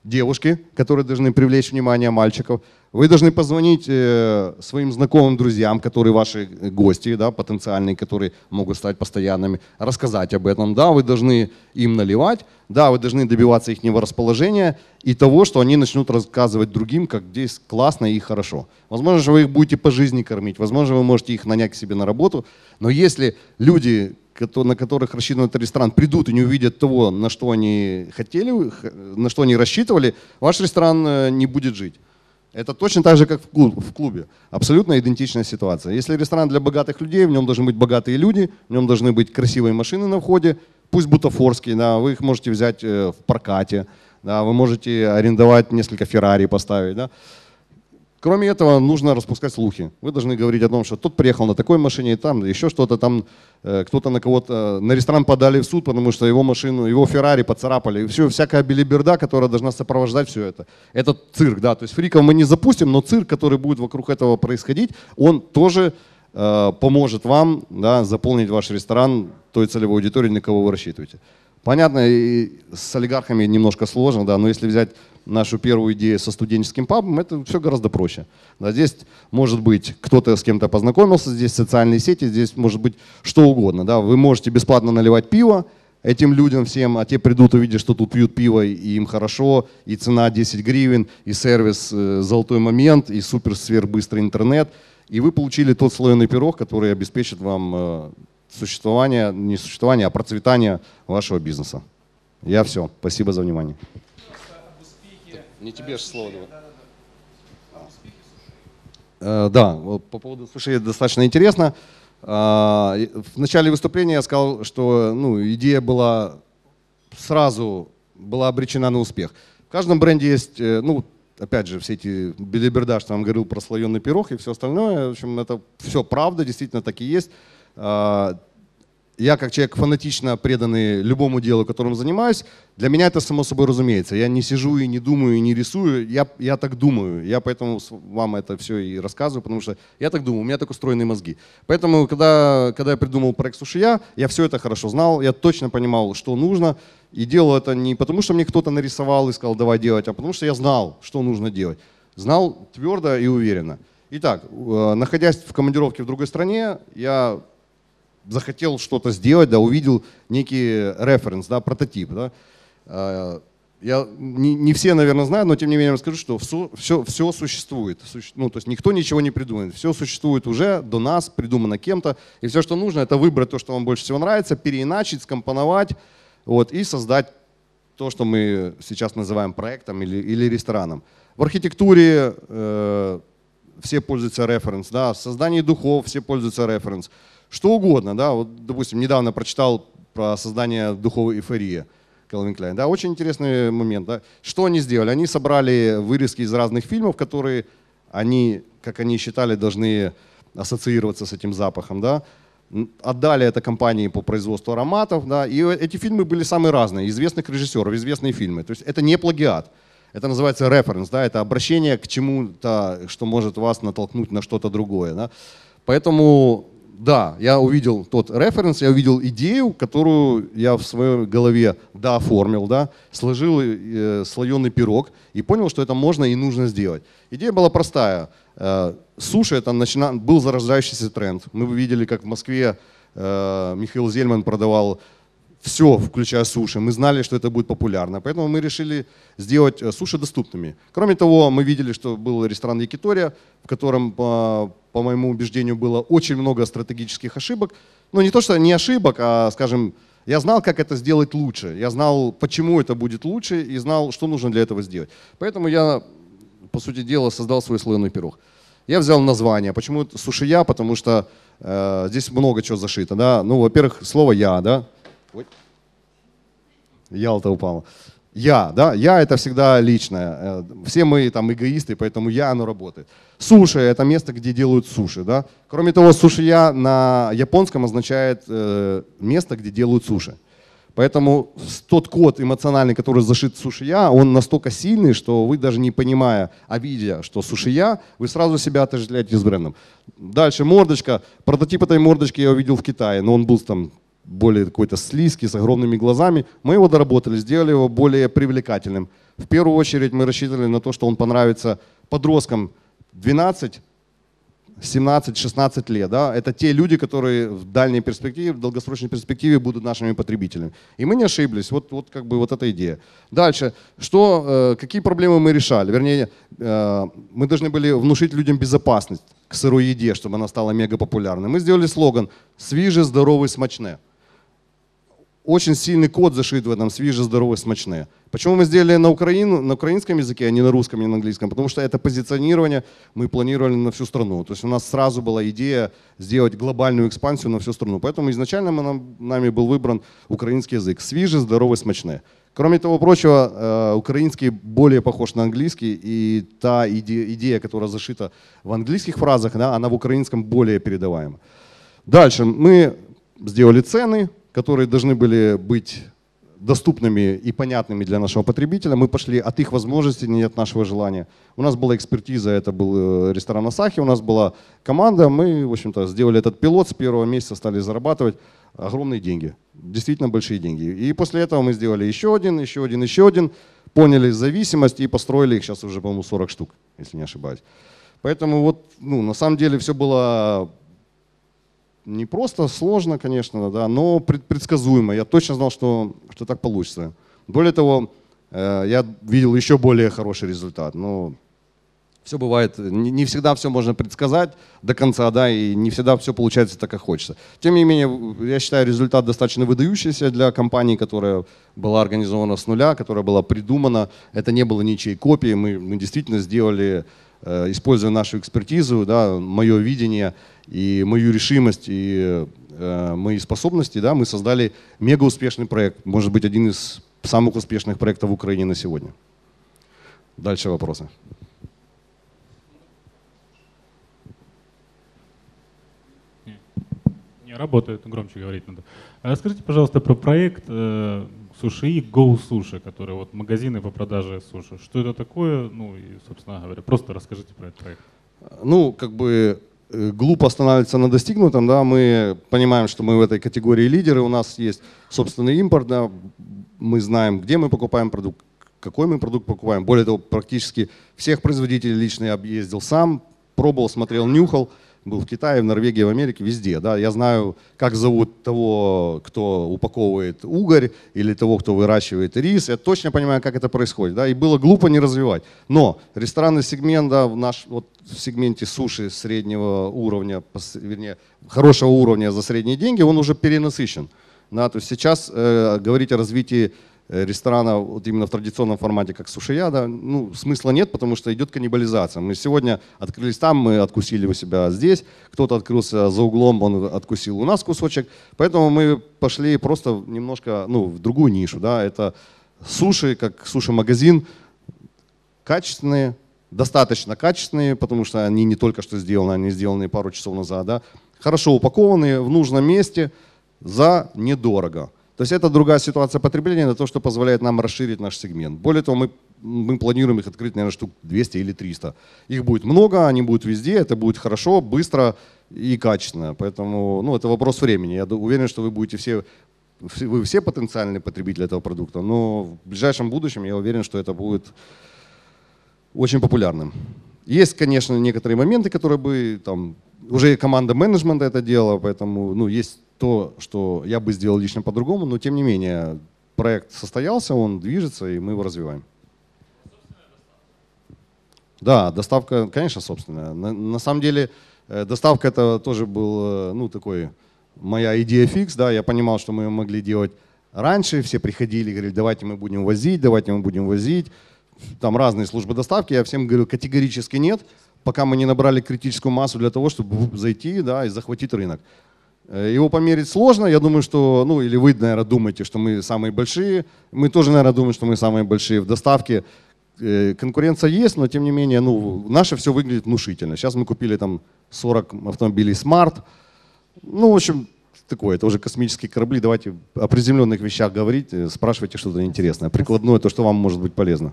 девушки, которые должны привлечь внимание мальчиков. Вы должны позвонить своим знакомым друзьям, которые ваши гости, да, потенциальные, которые могут стать постоянными, рассказать об этом. Да, вы должны им наливать, да, вы должны добиваться их расположения и того, что они начнут рассказывать другим, как здесь классно и хорошо. Возможно, же вы их будете по жизни кормить, возможно, вы можете их нанять к себе на работу, но если люди, на которых рассчитан этот ресторан, придут и не увидят того, на что они хотели, на что они рассчитывали, ваш ресторан не будет жить. Это точно так же, как в клубе. Абсолютно идентичная ситуация. Если ресторан для богатых людей, в нем должны быть богатые люди, в нем должны быть красивые машины на входе, пусть бутафорские, да, вы их можете взять в прокате, да, вы можете арендовать несколько Феррари поставить. Да. Кроме этого, нужно распускать слухи. Вы должны говорить о том, что тот приехал на такой машине, там еще что-то, там кто-то на кого-то, на ресторан подали в суд, потому что его машину, его Феррари поцарапали. И все, всякая белиберда, которая должна сопровождать все это. Это цирк, да, то есть фриков мы не запустим, но цирк, который будет вокруг этого происходить, он тоже поможет вам, да, заполнить ваш ресторан той целевой аудиторией, на кого вы рассчитываете. Понятно, и с олигархами немножко сложно, да, но если взять нашу первую идею со студенческим пабом, это все гораздо проще. Да, здесь может быть кто-то с кем-то познакомился, здесь социальные сети, здесь может быть что угодно. Да. Вы можете бесплатно наливать пиво этим людям всем, а те придут и увидят, что тут пьют пиво, и им хорошо, и цена 10 гривен, и сервис «Золотой момент», и супер сверхбыстрый интернет. И вы получили тот слоеный пирог, который обеспечит вам существование, не существование, а процветание вашего бизнеса. Я все. Спасибо за внимание. Не тебе же слово. Да, по поводу суши достаточно интересно. В начале выступления я сказал, что идея была сразу обречена на успех. В каждом бренде есть, опять же, все эти белиберда, что я вам говорил про слоеный пирог и все остальное. В общем, это все правда, действительно так и есть. Я как человек фанатично преданный любому делу, которым занимаюсь, для меня это само собой разумеется. Я не сижу и не думаю, и не рисую, я так думаю. Я поэтому вам это все и рассказываю, потому что я так думаю, у меня так устроены мозги. Поэтому, когда я придумал проект «Сушия», я все это хорошо знал, я точно понимал, что нужно. И делал это не потому, что мне кто-то нарисовал и сказал, давай делать, а потому что я знал, что нужно делать. Знал твердо и уверенно. Итак, находясь в командировке в другой стране, я захотел что-то сделать, да, увидел некий референс, да, прототип. Да. Я не все, наверное, знают, но тем не менее расскажу, что все существует. То есть никто ничего не придумает. Все существует уже до нас, придумано кем-то. И все, что нужно, это выбрать то, что вам больше всего нравится, переиначить, скомпоновать, вот, и создать то, что мы сейчас называем проектом или рестораном. В архитектуре все пользуются референс, да, в создании духов все пользуются референс. Что угодно, да, вот, допустим, недавно прочитал про создание духовой эйфории Calvin Klein, да, очень интересный момент, да. Что они сделали? Они собрали вырезки из разных фильмов, которые они, как они считали, должны ассоциироваться с этим запахом, да, отдали это компании по производству ароматов, да, и эти фильмы были самые разные, известных режиссеров, известные фильмы, то есть это не плагиат. Это называется референс, да, это обращение к чему-то, что может вас натолкнуть на что-то другое, да. Поэтому да, я увидел тот референс, я увидел идею, которую я в своей голове дооформил, да, сложил слоеный пирог и понял, что это можно и нужно сделать. Идея была простая. Суши — это был зарождающийся тренд. Мы видели, как в Москве Михаил Зельман продавал все, включая суши. Мы знали, что это будет популярно, поэтому мы решили сделать суши доступными. Кроме того, мы видели, что был ресторан «Якитория», в котором, по моему убеждению, было очень много стратегических ошибок. Ну, не то, что не ошибок, а, скажем, я знал, как это сделать лучше. Я знал, почему это будет лучше, и знал, что нужно для этого сделать. Поэтому я, по сути дела, создал свой слоеный пирог. Я взял название. Почему это «Сушия»? Потому что здесь много чего зашито. Да? Ну, во-первых, слово «я», да? Ой. Ялта упала. Я, да, я — это всегда личное. Все мы там эгоисты, поэтому я, оно работает. Суши — это место, где делают суши, да. Кроме того, сушия на японском означает место, где делают суши. Поэтому тот код эмоциональный, который зашит в сушия, он настолько сильный, что вы даже не понимая, а видя, что сушия, вы сразу себя отождествляете с брендом. Дальше мордочка. Прототип этой мордочки я увидел в Китае, но он был там более какой-то слизкий, с огромными глазами. Мы его доработали, сделали его более привлекательным. В первую очередь мы рассчитывали на то, что он понравится подросткам 12, 17, 16 лет. Да? Это те люди, которые в дальней перспективе, в долгосрочной перспективе будут нашими потребителями. И мы не ошиблись. Вот как бы вот эта идея. Дальше. Какие проблемы мы решали? Вернее, мы должны были внушить людям безопасность к сырой еде, чтобы она стала мега популярной. Мы сделали слоган «Свіже, здоровый, смачне». Очень сильный код зашит в этом «Свіже, здоровый, смачне». Почему мы сделали на украинском языке, а не на русском, не на английском? Потому что это позиционирование мы планировали на всю страну. То есть у нас сразу была идея сделать глобальную экспансию на всю страну. Поэтому изначально нами был выбран украинский язык «Свіже, здоровый, смачне». Кроме того прочего, украинский более похож на английский, и та идея, которая зашита в английских фразах, да, она в украинском более передаваема. Дальше мы сделали цены, которые должны были быть доступными и понятными для нашего потребителя. Мы пошли от их возможностей, не от нашего желания. У нас была экспертиза, это был ресторан Асахи, у нас была команда, мы, в общем-то, сделали этот пилот, с первого месяца стали зарабатывать огромные деньги, действительно большие деньги. И после этого мы сделали еще один, поняли зависимость и построили их, сейчас уже, по-моему, 40 штук, если не ошибаюсь. Поэтому вот, на самом деле все было не просто сложно, конечно, да, но предсказуемо. Я точно знал, что так получится. Более того, я видел еще более хороший результат. Но все бывает, не всегда все можно предсказать до конца, да, и не всегда все получается так, как хочется. Тем не менее, я считаю результат достаточно выдающийся для компании, которая была организована с нуля, которая была придумана. Это не было ничьей копии, мы действительно сделали, используя нашу экспертизу, да, мое видение и мою решимость и мои способности, да, мы создали мега успешный проект, может быть, один из самых успешных проектов в Украине на сегодня. Дальше вопросы. Не работает, громче говорить надо. Расскажите, пожалуйста, про проект Суши Go Sushi, который вот магазины по продаже суши. Что это такое? Ну и, собственно говоря, просто расскажите про этот проект. Ну, как бы глупо останавливаться на достигнутом, да, мы понимаем, что мы в этой категории лидеры, у нас есть собственный импорт, да, мы знаем, где мы покупаем продукт, какой мы продукт покупаем. Более того, практически всех производителей лично я объездил сам, пробовал, смотрел, нюхал, был в Китае, в Норвегии, в Америке, везде. Да. Я знаю, как зовут того, кто упаковывает угорь, или того, кто выращивает рис. Я точно понимаю, как это происходит. Да. И было глупо не развивать. Но ресторанный сегмент, да, в сегменте суши среднего уровня, вернее, хорошего уровня за средние деньги, он уже перенасыщен. Да. То есть сейчас говорить о развитии ресторана вот именно в традиционном формате, как сушия, да, ну, смысла нет, потому что идет каннибализация. Мы сегодня открылись там, мы откусили у себя здесь, кто-то открылся за углом, он откусил у нас кусочек. Поэтому мы пошли просто немножко в другую нишу. Да. Это суши, как суши-магазин, качественные, достаточно качественные, потому что они не только что сделаны, они сделаны пару часов назад. Да. Хорошо упакованные, в нужном месте, за недорого. То есть это другая ситуация потребления, это то, что позволяет нам расширить наш сегмент. Более того, мы планируем их открыть, наверное, штук 200 или 300. Их будет много, они будут везде, это будет хорошо, быстро и качественно. Поэтому это вопрос времени. Я уверен, что вы все потенциальные потребители этого продукта, но в ближайшем будущем я уверен, что это будет очень популярным. Есть, конечно, некоторые моменты, которые бы уже команда менеджмента это делала, поэтому есть то, что я бы сделал лично по-другому, но тем не менее проект состоялся, он движется, и мы его развиваем. Да, доставка, конечно, собственная. На самом деле доставка это тоже был такой моя идея фикс, да, я понимал, что мы ее могли делать раньше, все приходили и говорили, давайте мы будем возить. Там разные службы доставки, я всем говорю, категорически нет, пока мы не набрали критическую массу для того, чтобы зайти, да, и захватить рынок. Его померить сложно, я думаю, что, или вы, наверное, думаете, что мы самые большие, мы тоже, наверное, думаем, что мы самые большие в доставке. Конкуренция есть, но тем не менее, наше все выглядит внушительно. Сейчас мы купили 40 автомобилей Smart, в общем, такое, это уже космические корабли, давайте о приземленных вещах говорить, спрашивайте что-то интересное, прикладное, то, что вам может быть полезно.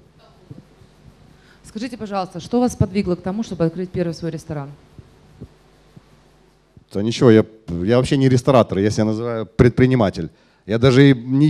Скажите, пожалуйста, что вас подвигло к тому, чтобы открыть первый свой ресторан? Да ничего, я вообще не ресторатор, я себя называю предприниматель. Я даже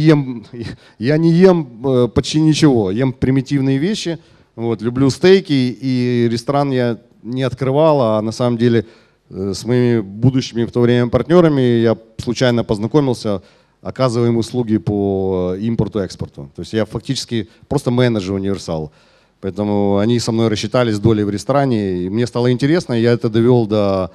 я не ем почти ничего, ем примитивные вещи, вот, люблю стейки, и ресторан я не открывал, а на самом деле с моими будущими в то время партнерами я случайно познакомился, оказывая им услуги по импорту-экспорту. То есть я фактически просто менеджер универсал. Поэтому они со мной рассчитались долей в ресторане, и мне стало интересно, и я это довел до,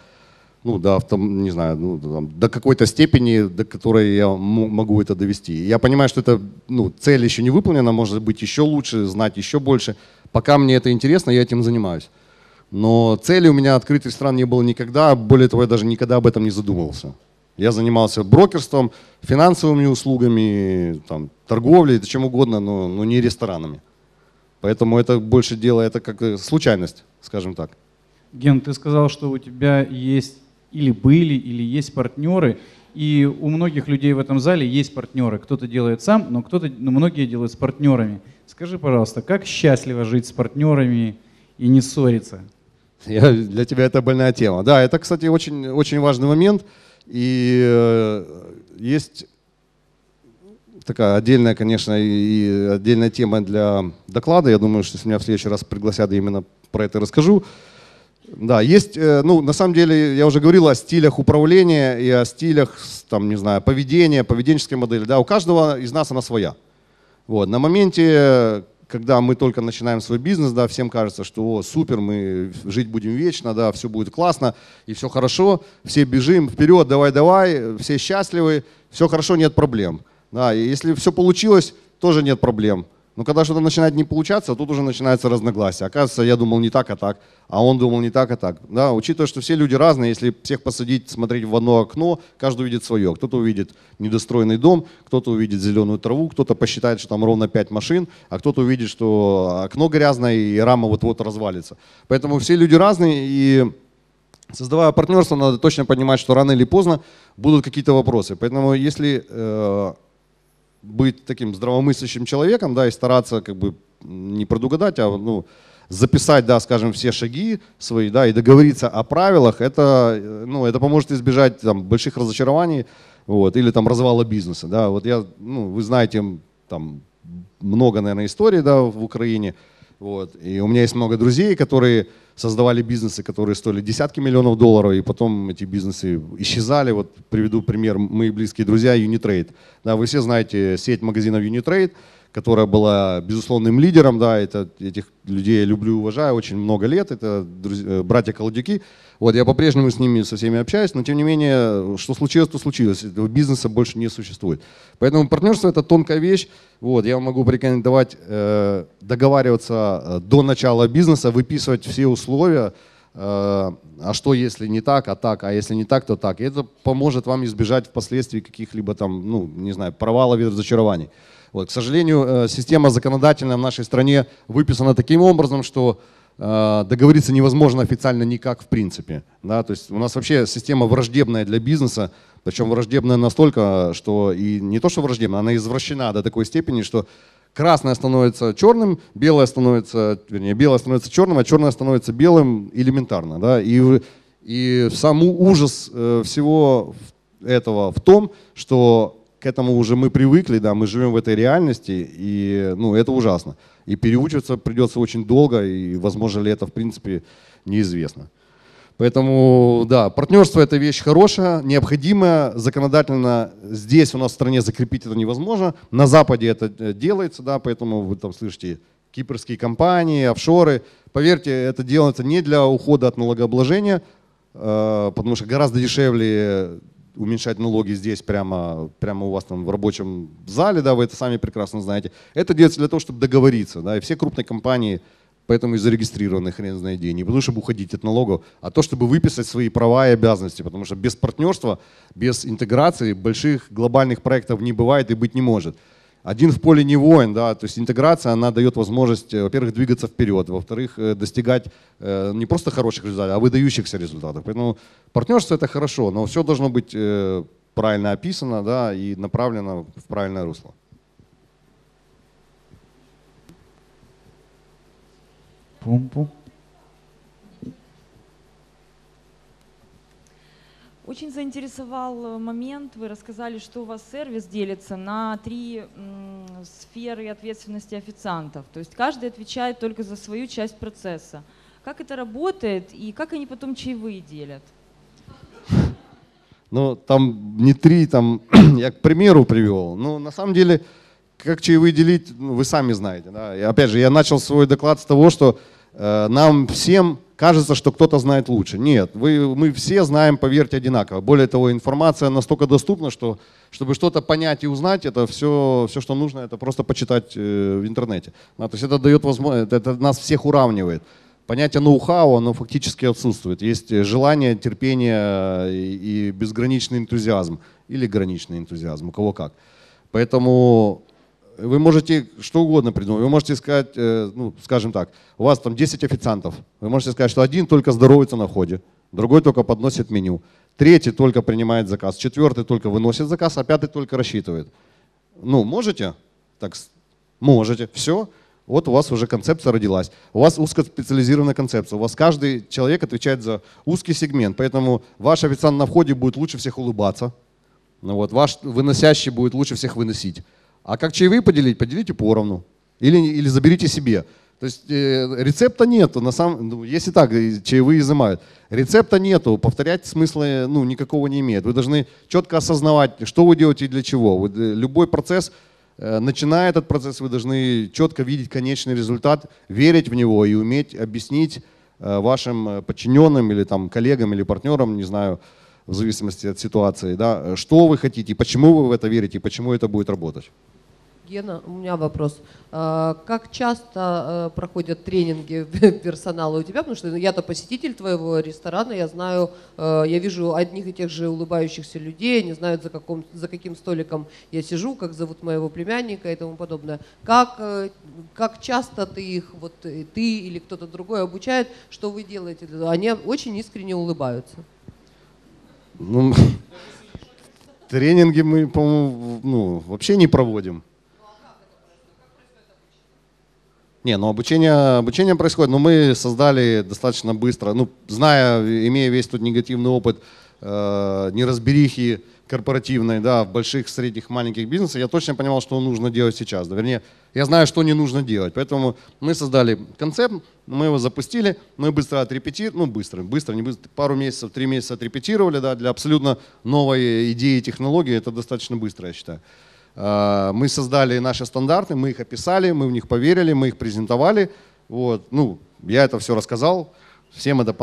не знаю, до какой-то степени, до которой я могу это довести. Я понимаю, что это, цель еще не выполнена, может быть еще лучше, знать еще больше. Пока мне это интересно, я этим занимаюсь. Но цели у меня открыть ресторан не было никогда, более того, я даже никогда об этом не задумывался. Я занимался брокерством, финансовыми услугами, торговлей, чем угодно, но не ресторанами. Поэтому это больше дело, это как случайность, скажем так. Ген, ты сказал, что у тебя есть или были, или есть партнеры, и у многих людей в этом зале есть партнеры. Кто-то делает сам, но многие делают с партнерами. Скажи, пожалуйста, как счастливо жить с партнерами и не ссориться? Для тебя это больная тема. Да, это, кстати, очень, очень важный момент. И есть такая отдельная, конечно, и отдельная тема для доклада. Я думаю, что если меня в следующий раз пригласят, я именно про это расскажу. Да, есть, на самом деле, я уже говорил о стилях управления и о стилях, не знаю, поведения, поведенческой модели. Да, у каждого из нас она своя. Вот, на моменте, когда мы только начинаем свой бизнес, да, всем кажется, что супер, мы жить будем вечно, да, все будет классно и все хорошо, все бежим вперед, давай, все счастливы, все хорошо, нет проблем. Да, и если все получилось, тоже нет проблем. Но когда что-то начинает не получаться, тут уже начинается разногласие. Оказывается, я думал не так, а так, а он думал не так, а так. Да, учитывая, что все люди разные, если всех посадить, смотреть в одно окно, каждый увидит свое. Кто-то увидит недостроенный дом, кто-то увидит зеленую траву, кто-то посчитает, что там ровно 5 машин, а кто-то увидит, что окно грязное и рама вот-вот развалится. Поэтому все люди разные, и создавая партнерство, надо точно понимать, что рано или поздно будут какие-то вопросы. Поэтому если быть таким здравомыслящим человеком, да, и стараться как бы не предугадать, а записать, да, скажем, все шаги свои, да, и договориться о правилах, это поможет избежать больших разочарований, вот, или развала бизнеса, да. Вот вы знаете, много, наверное, историй, да, в Украине. Вот. И у меня есть много друзей, которые создавали бизнесы, которые стоили десятки миллионов долларов, и потом эти бизнесы исчезали. Вот приведу пример, мои близкие друзья Unitrade. Да, вы все знаете сеть магазинов Unitrade, которая была безусловным лидером. Да, этих людей я люблю и уважаю очень много лет. Это братья Колодюки. Вот, я по-прежнему с ними со всеми общаюсь, но тем не менее, что случилось, то случилось. Этого бизнеса больше не существует. Поэтому партнерство — это тонкая вещь. Вот, я вам могу порекомендовать договариваться до начала бизнеса, выписывать все условия, а что если не так, а если не так, то так. И это поможет вам избежать впоследствии каких-либо не знаю, провалов и разочарований. Вот, к сожалению, система законодательная в нашей стране выписана таким образом, что договориться невозможно официально никак в принципе. Да? То есть у нас вообще система враждебная для бизнеса, причем враждебная настолько, что и не то, что враждебная, она извращена до такой степени, что красное становится черным, белое становится черным, а черное становится белым элементарно. Да? И сам ужас всего этого в том, что к этому уже мы привыкли, да, мы живем в этой реальности, и это ужасно. И переучиваться придется очень долго, и возможно ли это в принципе неизвестно. Поэтому, да, партнерство — это вещь хорошая, необходимая, законодательно здесь у нас в стране закрепить это невозможно, на Западе это делается, да, поэтому вы там слышите кипрские компании, офшоры. Поверьте, это делается не для ухода от налогообложения, потому что гораздо дешевле уменьшать налоги здесь, прямо у вас в рабочем зале, да, вы это сами прекрасно знаете. Это делается для того, чтобы договориться, да, и все крупные компании поэтому и зарегистрированы хрен знает где. Не потому, чтобы уходить от налогов, а то, чтобы выписать свои права и обязанности, потому что без партнерства, без интеграции больших глобальных проектов не бывает и быть не может. Один в поле не воин, да, то есть интеграция, она дает возможность, во-первых, двигаться вперед, во-вторых, достигать не просто хороших результатов, а выдающихся результатов. Поэтому партнерство — это хорошо, но все должно быть правильно описано, да, и направлено в правильное русло. Пум-пум. Очень заинтересовал момент, вы рассказали, что у вас сервис делится на 3 сферы ответственности официантов. То есть каждый отвечает только за свою часть процесса. Как это работает и как они потом чаевые делят? Ну, там не 3, там я к примеру привел. Ну, на самом деле, как чаевые делить, ну, вы сами знаете. Да? И опять же, я начал свой доклад с того, что нам всем кажется, что кто-то знает лучше. Нет, мы все знаем, поверьте, одинаково. Более того, информация настолько доступна, что чтобы что-то понять и узнать, это все, что нужно, это просто почитать в интернете. То есть это дает возможность, это нас всех уравнивает. Понятие ноу-хау, оно фактически отсутствует. Есть желание, терпение и безграничный энтузиазм. Или граничный энтузиазм, у кого как. Поэтому вы можете что угодно придумать. Вы можете сказать, ну, скажем так, у вас там 10 официантов. Вы можете сказать, что один только здоровается на входе, другой только подносит меню, третий только принимает заказ, четвертый только выносит заказ, а пятый только рассчитывает. Ну, можете? Так, можете. Все. Вот у вас уже концепция родилась. У вас узкоспециализированная концепция. У вас каждый человек отвечает за узкий сегмент. Поэтому ваш официант на входе будет лучше всех улыбаться. Ну вот, ваш выносящий будет лучше всех выносить. А как чаевые поделить? Поделите поровну. Или заберите себе. То есть рецепта нету. Если так, чаевые изымают. Рецепта нету. Повторять смысла никакого не имеет. Вы должны четко осознавать, что вы делаете и для чего. Любой процесс, начиная этот процесс, вы должны четко видеть конечный результат, верить в него и уметь объяснить вашим подчиненным или там, коллегам или партнерам, не знаю, в зависимости от ситуации, да, что вы хотите, почему вы в это верите и почему это будет работать. Гена, у меня вопрос. Как часто проходят тренинги персонала у тебя? Потому что я-то посетитель твоего ресторана, я знаю, я вижу одних и тех же улыбающихся людей, они знают, за каким столиком я сижу, как зовут моего племянника и тому подобное. Как часто ты их, вот ты или кто-то другой обучает, что вы делаете? Они очень искренне улыбаются. Ну, тренинги мы, по-моему, вообще не проводим. Не, обучение происходит, но мы создали достаточно быстро, имея весь тот негативный опыт неразберихи корпоративной, да, в больших, средних, маленьких бизнесах, я точно понимал, что нужно делать сейчас. Вернее, я знаю, что не нужно делать. Поэтому мы создали концепт, мы его запустили, мы быстро отрепетировали, пару месяцев, 3 месяца отрепетировали, да, для абсолютно новой идеи и технологии, это достаточно быстро, я считаю. Мы создали наши стандарты, мы их описали, мы в них поверили, мы их презентовали. Вот. Я это все рассказал, всем это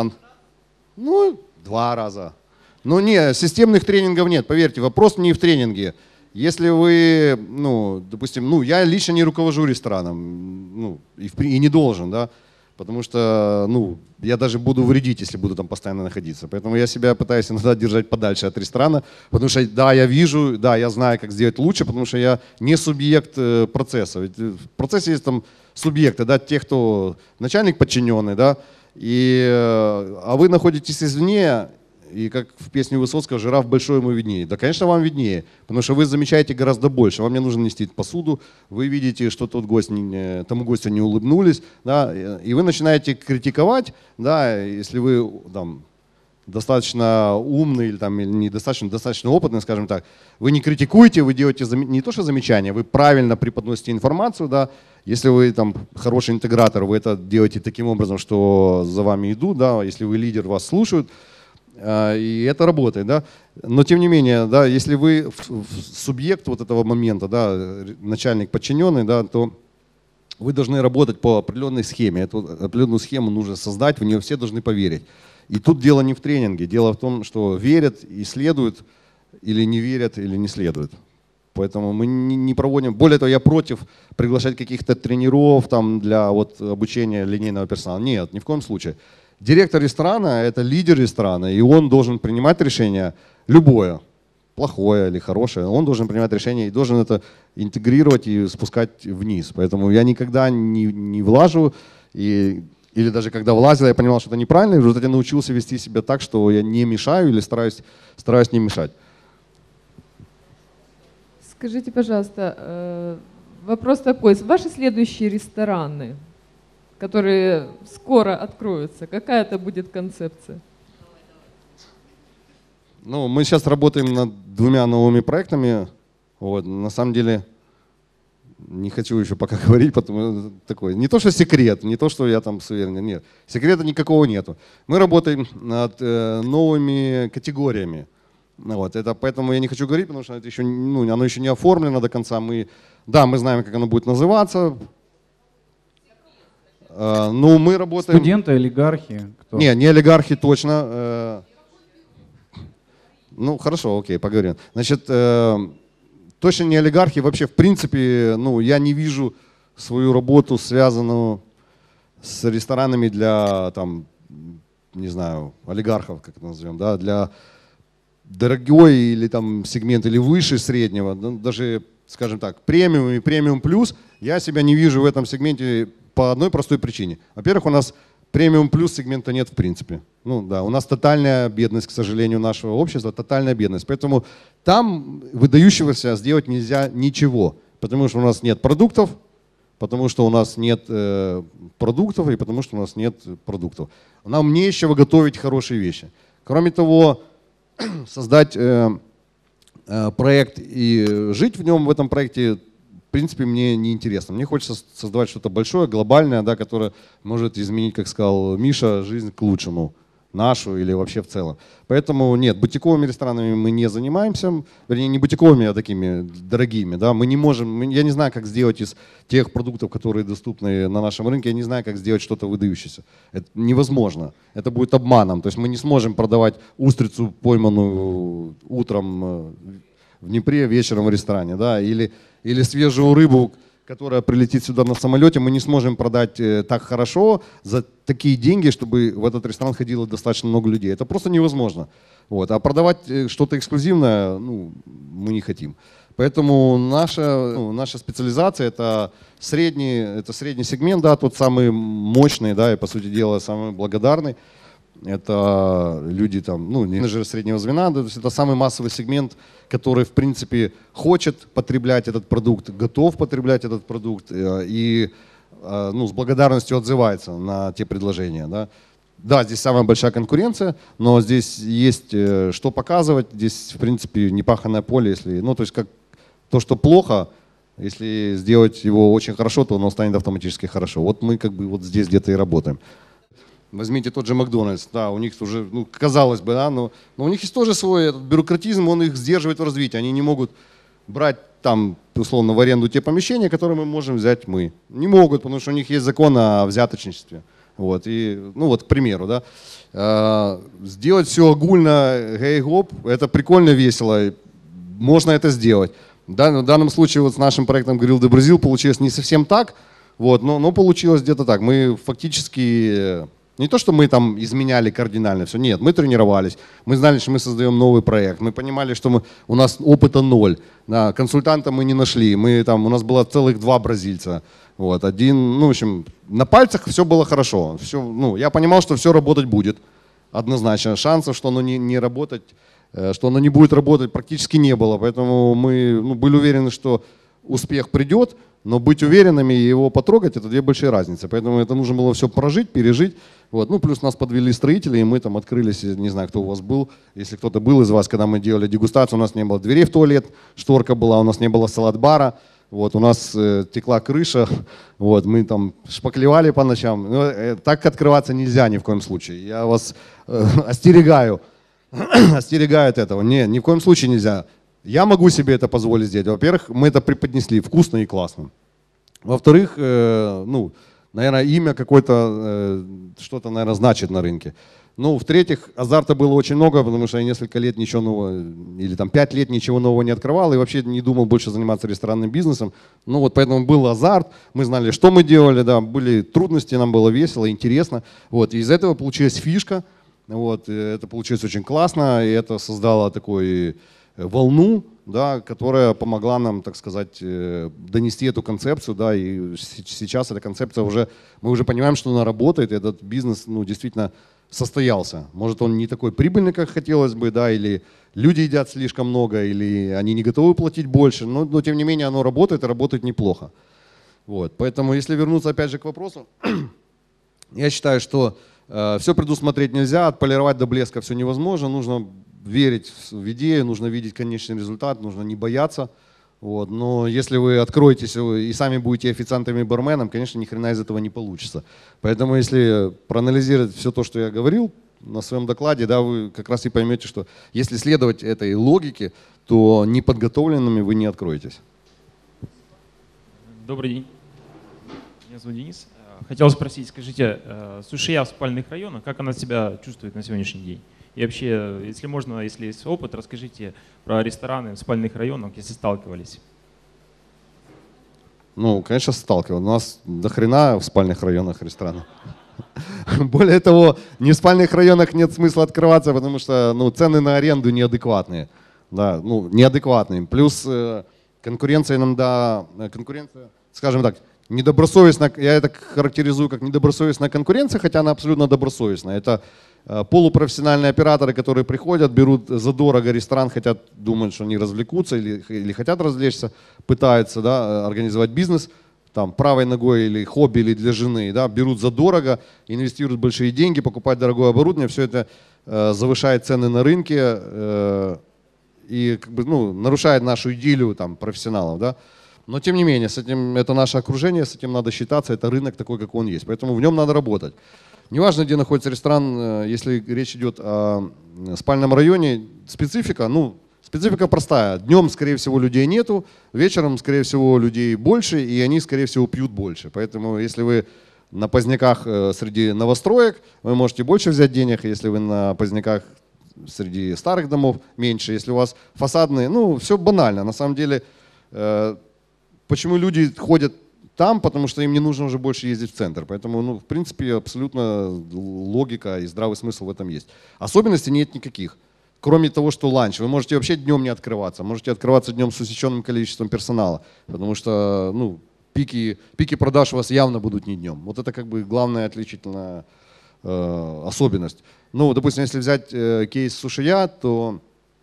2 раза. Но системных тренингов нет, поверьте, вопрос не в тренинге. Если вы, допустим, я лично не руковожу рестораном, и не должен, да, потому что, я даже буду вредить, если буду там постоянно находиться. Поэтому я себя пытаюсь иногда держать подальше от ресторана, потому что, да, я вижу, да, я знаю, как сделать лучше, потому что я не субъект процесса. Ведь в процессе есть там субъекты, да, те, кто начальник подчиненный, да, а вы находитесь извне. И как в песне Высоцкого «Жираф большой, ему виднее». Да, конечно, вам виднее, потому что вы замечаете гораздо больше. Вам не нужно нести посуду, вы видите, что тому гостю не улыбнулись, да, и вы начинаете критиковать, да, если вы там, достаточно умный или недостаточно опытный, скажем так, вы не критикуете, вы делаете не то что замечания, вы правильно преподносите информацию, да. Если вы там хороший интегратор, вы это делаете таким образом, что за вами идут, да, если вы лидер, вас слушают. И это работает, да. Но тем не менее, да, если вы субъект вот этого момента, да, начальник подчиненный, да, то вы должны работать по определенной схеме. Эту определенную схему нужно создать, в нее все должны поверить. И тут дело не в тренинге, дело в том, что верят и следуют, или не верят, или не следуют. Поэтому мы не проводим. Более того, я против приглашать каких-то тренеров там, для обучения линейного персонала. Нет, ни в коем случае. Директор ресторана – это лидер ресторана, и он должен принимать решение любое, плохое или хорошее. Он должен принимать решение и должен это интегрировать и спускать вниз. Поэтому я никогда не влажу, или даже когда влазил, я понимал, что это неправильно, и в результате научился вести себя так, что я не мешаю или стараюсь не мешать. Скажите, пожалуйста, вопрос такой. Ваши следующие рестораны, которые скоро откроются, какая это будет концепция? Ну, мы сейчас работаем над 2 новыми проектами. Вот, на самом деле, не хочу еще пока говорить, потому что такой, не то что секрет, не то что я там суверенный, нет, секрета никакого нету. Мы работаем над новыми категориями. Вот, это поэтому я не хочу говорить, потому что это еще, ну, оно еще не оформлено до конца. Мы знаем, как оно будет называться. Ну, мы работаем... Студенты, олигархи? Кто? Не олигархи точно. Ну, хорошо, окей, поговорим. Значит, точно не олигархи. Вообще, в принципе, ну, я не вижу свою работу, связанную с ресторанами для, там, не знаю, олигархов, как это назовем, да, для дорогой или там сегмент или выше среднего, ну, даже, скажем так, премиум и премиум плюс, я себя не вижу в этом сегменте по одной простой причине. Во-первых, у нас премиум плюс сегмента нет в принципе. Ну да, у нас тотальная бедность, к сожалению, нашего общества, тотальная бедность. Поэтому там выдающегося сделать нельзя ничего, потому что у нас нет продуктов, потому что у нас нет продуктов и потому что у нас нет продуктов. Нам нечего готовить хорошие вещи. Кроме того, создать проект и жить в нем, в этом проекте, в принципе, мне не интересно. Мне хочется создавать что-то большое, глобальное, да, которое может изменить, как сказал Миша, жизнь к лучшему, нашу или вообще в целом. Поэтому нет, бутиковыми ресторанами мы не занимаемся, вернее, не бутиковыми, а такими дорогими. Да. Мы не можем, я не знаю, как сделать из тех продуктов, которые доступны на нашем рынке, я не знаю, как сделать что-то выдающееся. Это невозможно. Это будет обманом. То есть мы не сможем продавать устрицу, пойманную утром в Днепре, вечером в ресторане, да, или свежую рыбу, которая прилетит сюда на самолете, мы не сможем продать так хорошо за такие деньги, чтобы в этот ресторан ходило достаточно много людей. Это просто невозможно. Вот. А продавать что-то эксклюзивное, ну, мы не хотим. Поэтому наша специализация это средний сегмент, да, тот самый мощный, да, и по сути дела самый благодарный. Это люди там, ну, менеджеры среднего звена, то есть это самый массовый сегмент, который в принципе хочет потреблять этот продукт, готов потреблять этот продукт и ну, с благодарностью отзывается на те предложения. Да. Да, здесь самая большая конкуренция, но здесь есть что показывать, здесь в принципе непаханное поле, если, ну, то есть как то, что плохо, если сделать его очень хорошо, то оно станет автоматически хорошо. Вот мы как бы вот здесь где-то и работаем. Возьмите тот же Макдональдс, да, у них уже, ну, казалось бы, да, но у них есть тоже свой этот бюрократизм, он их сдерживает в развитии. Они не могут брать там, условно, в аренду те помещения, которые мы можем взять мы. Не могут, потому что у них есть закон о взяточничестве. Вот, и, ну вот, к примеру, да, сделать все огульно, гей-гоп, это прикольно, весело, можно это сделать. Да, в данном случае вот с нашим проектом Grill de Brazil получилось не совсем так, вот, но получилось где-то так. Мы фактически... Не то, что мы там изменяли кардинально все, нет, мы тренировались, мы знали, что мы создаем новый проект, мы понимали, что у нас опыта 0, да, консультанта мы не нашли, у нас было целых 2 бразильца, вот, один, ну, в общем, на пальцах все было хорошо, все, ну, я понимал, что все работать будет, однозначно, шансов, что оно не работать, что оно не будет работать, практически не было, поэтому мы были уверены, что успех придет, но быть уверенными и его потрогать — это 2 большие разницы. Поэтому это нужно было все прожить, пережить. Вот. Ну, плюс нас подвели строители, и мы там открылись, не знаю, кто у вас был. Если кто-то был из вас, когда мы делали дегустацию, у нас не было дверей в туалет, шторка была, у нас не было салат-бара. Вот, у нас текла крыша, вот, мы там шпаклевали по ночам. Так открываться нельзя ни в коем случае. Я вас остерегаю от этого. Ни в коем случае нельзя. Я могу себе это позволить сделать. Во-первых, мы это преподнесли вкусно и классно. Во-вторых, ну, наверное, имя какое-то, что-то, наверное, значит на рынке. Ну, в-третьих, азарта было очень много, потому что я несколько лет ничего нового, или там 5 лет ничего нового не открывал, и вообще не думал больше заниматься ресторанным бизнесом. Ну, вот поэтому был азарт, мы знали, что мы делали, да, были трудности, нам было весело, интересно. Вот, и из этого получилась фишка, вот, это получилось очень классно, и это создало такой... волну, да, которая помогла нам, так сказать, донести эту концепцию, да, и сейчас эта концепция мы уже понимаем, что она работает, и этот бизнес, ну, действительно состоялся. Может, он не такой прибыльный, как хотелось бы, да, или люди едят слишком много, или они не готовы платить больше, но тем не менее оно работает и работает неплохо. Вот, поэтому, если вернуться опять же к вопросу, я считаю, что все предусмотреть нельзя, отполировать до блеска все невозможно, нужно верить в идею, нужно видеть конечный результат, нужно не бояться. Вот. Но если вы откроетесь и сами будете официантами и барменом, конечно, ни хрена из этого не получится. Поэтому если проанализировать все то, что я говорил на своем докладе, да, вы как раз и поймете, что если следовать этой логике, то неподготовленными вы не откроетесь. Добрый день. Меня зовут Денис. Хотел спросить, скажите, сушия в спальных районах, как она себя чувствует на сегодняшний день? И вообще, если можно, если есть опыт, расскажите про рестораны в спальных районах, если сталкивались. Ну, конечно, сталкивался. У нас до хрена в спальных районах ресторанов. Более того, не в спальных районах нет смысла открываться, потому что цены на аренду неадекватные. Да, неадекватные. Плюс конкуренция иногда, скажем так, недобросовестная, я это характеризую как недобросовестная конкуренция, хотя она абсолютно добросовестная. Это полупрофессиональные операторы, которые приходят, берут задорого ресторан, хотят, думают, что они развлекутся или хотят развлечься, пытаются, да, организовать бизнес, там, правой ногой или хобби, или для жены, да, берут задорого, инвестируют большие деньги, покупают дорогое оборудование, все это завышает цены на рынке и как бы, нарушает нашу идиллию там, профессионалов. Да. Но тем не менее, с этим, это наше окружение, с этим надо считаться, это рынок такой, как он есть, поэтому в нем надо работать. Неважно, где находится ресторан, если речь идет о спальном районе, специфика, специфика простая. Днем, скорее всего, людей нету, вечером, скорее всего, людей больше, и они, скорее всего, пьют больше. Поэтому, если вы на поздняках среди новостроек, вы можете больше взять денег, если вы на поздняках среди старых домов меньше, если у вас фасадные, все банально. На самом деле, почему люди ходят там, потому что им не нужно уже больше ездить в центр. Поэтому, в принципе, абсолютно логика и здравый смысл в этом есть. Особенностей нет никаких. Кроме того, что ланч. Вы можете вообще днем не открываться. Можете открываться днем с усеченным количеством персонала. Потому что пики продаж у вас явно будут не днем. Вот это как бы главная отличительная особенность. Допустим, если взять кейс сушия, то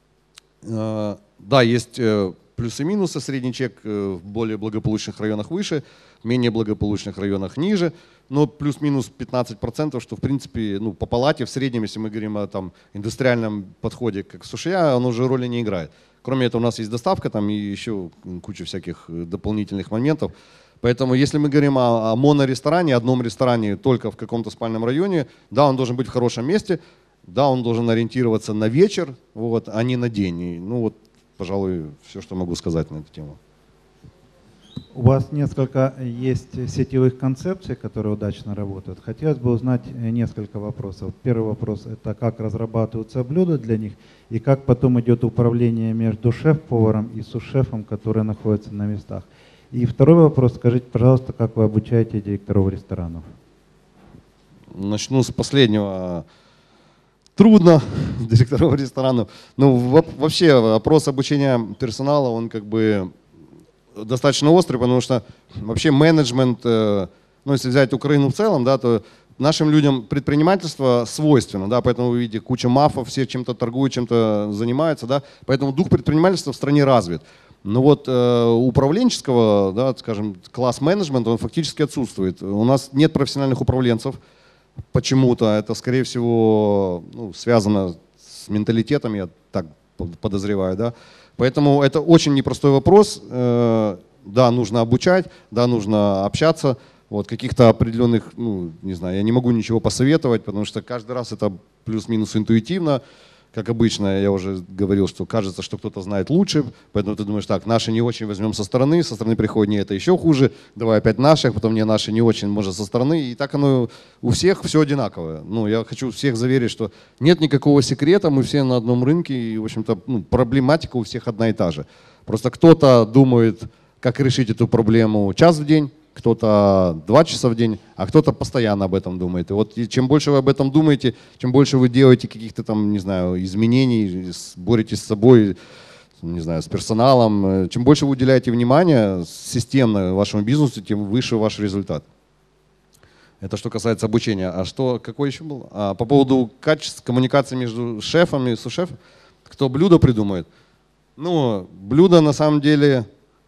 да, есть плюсы и минусы. Средний чек в более благополучных районах выше, в менее благополучных районах ниже. Но плюс-минус 15%, что в принципе по палате в среднем, если мы говорим о индустриальном подходе как сушия, оно уже роли не играет. Кроме этого у нас есть доставка там и еще куча всяких дополнительных моментов. Поэтому если мы говорим о моноресторане, одном ресторане только в каком-то спальном районе, да, он должен быть в хорошем месте, да, он должен ориентироваться на вечер, а не на день. И, пожалуй, все, что могу сказать на эту тему. У вас несколько есть сетевых концепций, которые удачно работают. Хотелось бы узнать несколько вопросов. Первый вопрос – это как разрабатываются блюда для них и как потом идет управление между шеф-поваром и сус-шефом, которые находятся на местах. И второй вопрос – скажите, пожалуйста, как вы обучаете директоров ресторанов? Начну с последнего. Трудно директоров ресторанов. Вообще вопрос обучения персонала, он как бы достаточно острый, потому что вообще менеджмент, если взять Украину в целом, да, то нашим людям предпринимательство свойственно, да, поэтому вы видите куча мафов, все чем-то торгуют, чем-то занимаются, да, поэтому дух предпринимательства в стране развит. Но управленческого, да, скажем, класс-менеджмента, он фактически отсутствует. У нас нет профессиональных управленцев. Почему-то это, скорее всего, связано с менталитетом, я так подозреваю, да. Поэтому это очень непростой вопрос. Да, нужно обучать, да, нужно общаться. Каких-то определенных, не знаю, я не могу ничего посоветовать, потому что каждый раз это плюс-минус интуитивно. Как обычно, я уже говорил, что кажется, что кто-то знает лучше, поэтому ты думаешь, так, наши не очень возьмем со стороны приходит, не, это еще хуже, давай опять наших, потом не наши не очень, может, со стороны, и так оно у всех все одинаковое. Я хочу всех заверить, что нет никакого секрета, мы все на одном рынке, и, в общем-то, проблематика у всех одна и та же. Просто кто-то думает, как решить эту проблему час в день, кто-то 2 часа в день, а кто-то постоянно об этом думает. И чем больше вы об этом думаете, чем больше вы делаете каких-то там, не знаю, изменений, боретесь с собой, не знаю, с персоналом, чем больше вы уделяете внимания системно вашему бизнесу, тем выше ваш результат. Это что касается обучения. Какой еще был? По поводу качества коммуникации между шефами и сушефом. Кто блюдо придумает? Блюдо на самом деле...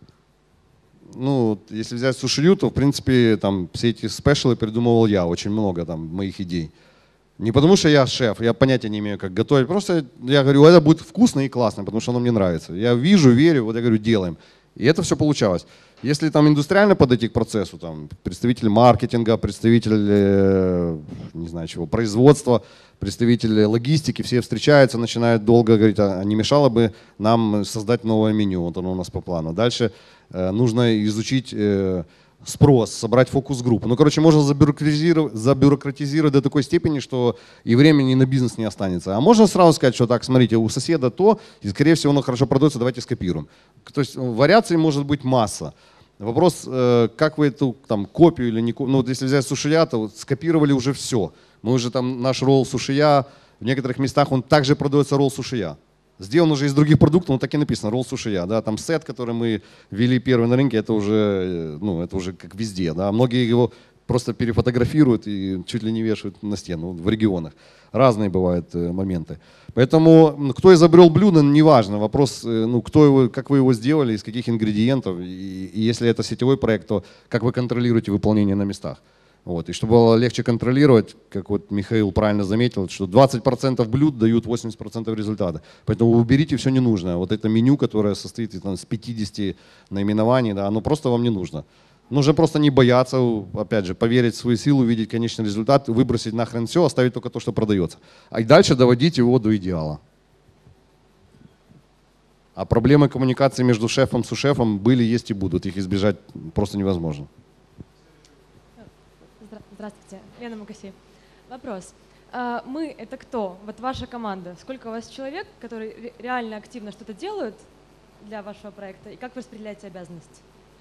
если взять сушию, то, в принципе, там все эти спешалы придумывал я, очень много там моих идей. Не потому что я шеф, я понятия не имею, как готовить. Просто я говорю, это будет вкусно и классно, потому что оно мне нравится. Я вижу, верю, вот я говорю, делаем. И это все получалось. Если там индустриально подойти к процессу, там представитель маркетинга, представитель, не знаю чего, производства, представители логистики, все встречаются, начинают долго говорить, а не мешало бы нам создать новое меню, вот оно у нас по плану. Дальше нужно изучить спрос, собрать фокус-группу. Ну, короче, можно забюрократизировать до такой степени, что и времени на бизнес не останется. А можно сразу сказать, что так, смотрите, у соседа то, и скорее всего оно хорошо продается, давайте скопируем. То есть вариаций может быть масса. Вопрос, как вы эту там копию или не копию, ну вот если взять сушия, то вот скопировали уже все. Мы уже там наш ролл сушия, в некоторых местах он также продается ролл сушия. Сделан уже из других продуктов, но так и написано, ролл сушия. Да? Там сет, который мы ввели первый на рынке, это уже как везде. Да? Многие его просто перефотографируют и чуть ли не вешают на стену в регионах. Разные бывают моменты. Поэтому кто изобрел блюдо, неважно. Вопрос, кто его, как вы его сделали, из каких ингредиентов. И если это сетевой проект, то как вы контролируете выполнение на местах. Вот. И чтобы было легче контролировать, как вот Михаил правильно заметил, что 20% блюд дают 80% результата. Поэтому уберите все ненужное. Вот это меню, которое состоит из 50 наименований, да, оно просто вам не нужно. Нужно просто не бояться, опять же, поверить в свою силу, увидеть конечный результат, выбросить нахрен все, оставить только то, что продается. А и дальше доводить его до идеала. А проблемы коммуникации между шефом и сушефом были, есть и будут. Их избежать просто невозможно. Здравствуйте, Лена Магасей. Вопрос. Мы — это кто? Вот ваша команда. Сколько у вас человек, которые реально активно что-то делают для вашего проекта? И как вы распределяете обязанности?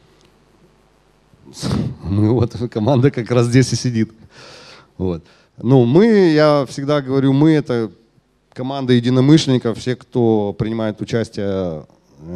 Мы вот, команда как раз здесь и сидит. Вот. Ну, я всегда говорю, мы — это команда единомышленников, все, кто принимает участие,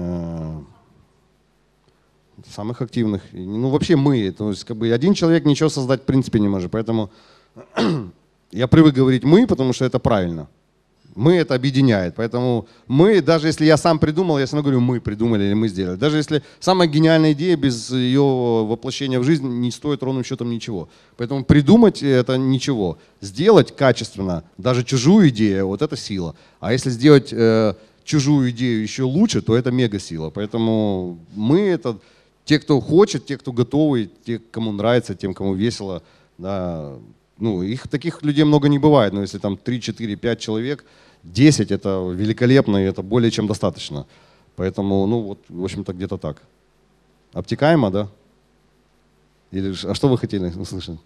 самых активных. Ну, вообще мы. То есть, как бы один человек ничего создать в принципе не может. Поэтому я привык говорить «мы», потому что это правильно. Мы — это объединяет. Поэтому мы, даже если я сам придумал, я все равно говорю «мы придумали» или «мы сделали». Даже если самая гениальная идея без ее воплощения в жизнь не стоит ровным счетом ничего. Поэтому придумать — это ничего. Сделать качественно, даже чужую идею — вот это сила. А если сделать чужую идею еще лучше, то это мега сила. Поэтому мы — это те, кто хочет, те, кто готовы, те, кому нравится, тем, кому весело. Да. Ну, таких людей много не бывает. Но если там 3, 4, 5 человек, 10 — это великолепно, и это более чем достаточно. Поэтому, вот, в общем-то, где-то так. Обтекаемо, да? А что вы хотели услышать?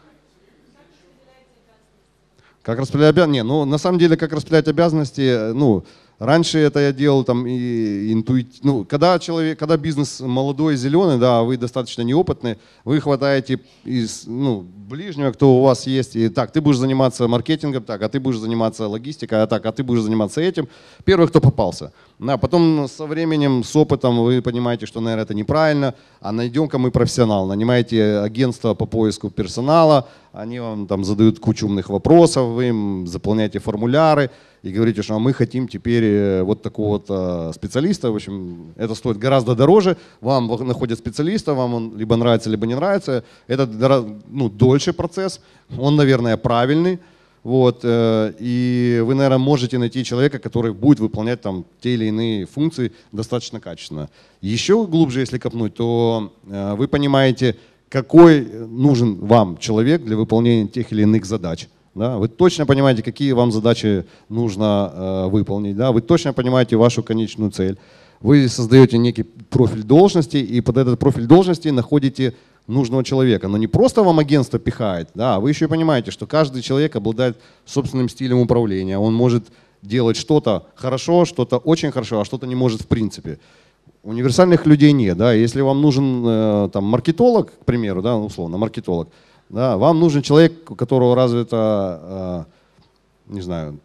Как распределять обязанности? На самом деле, как распределять обязанности, раньше это я делал там и интуитивно. Когда бизнес молодой, зеленый, да, вы достаточно неопытны, вы хватаете из ближнего, кто у вас есть, и так, ты будешь заниматься маркетингом, так, а ты будешь заниматься логистикой, а ты будешь заниматься этим. Первый, кто попался. Да, потом со временем, с опытом вы понимаете, что, наверное, это неправильно, а найдем-ка мы профессионал. Нанимаете агентство по поиску персонала, они вам там задают кучу умных вопросов, вы им заполняете формуляры и говорите, что мы хотим теперь вот такого-то специалиста. В общем, это стоит гораздо дороже. Вам находят специалиста, вам он либо нравится, либо не нравится. Это дольше процесс, он, наверное, правильный. Вот, и вы, наверное, можете найти человека, который будет выполнять там те или иные функции достаточно качественно. Еще глубже, если копнуть, то вы понимаете, какой нужен вам человек для выполнения тех или иных задач. Да? Вы точно понимаете, какие вам задачи нужно выполнить. Да? Вы точно понимаете вашу конечную цель. Вы создаете некий профиль должности, и под этот профиль должности находите нужного человека. Но не просто вам агентство пихает, да, вы еще понимаете, что каждый человек обладает собственным стилем управления. Он может делать что-то хорошо, что-то очень хорошо, а что-то не может в принципе. Универсальных людей нет. Да. Если вам нужен там, маркетолог, к примеру, да, условно, маркетолог, да, вам нужен человек, у которого развито, не знаю,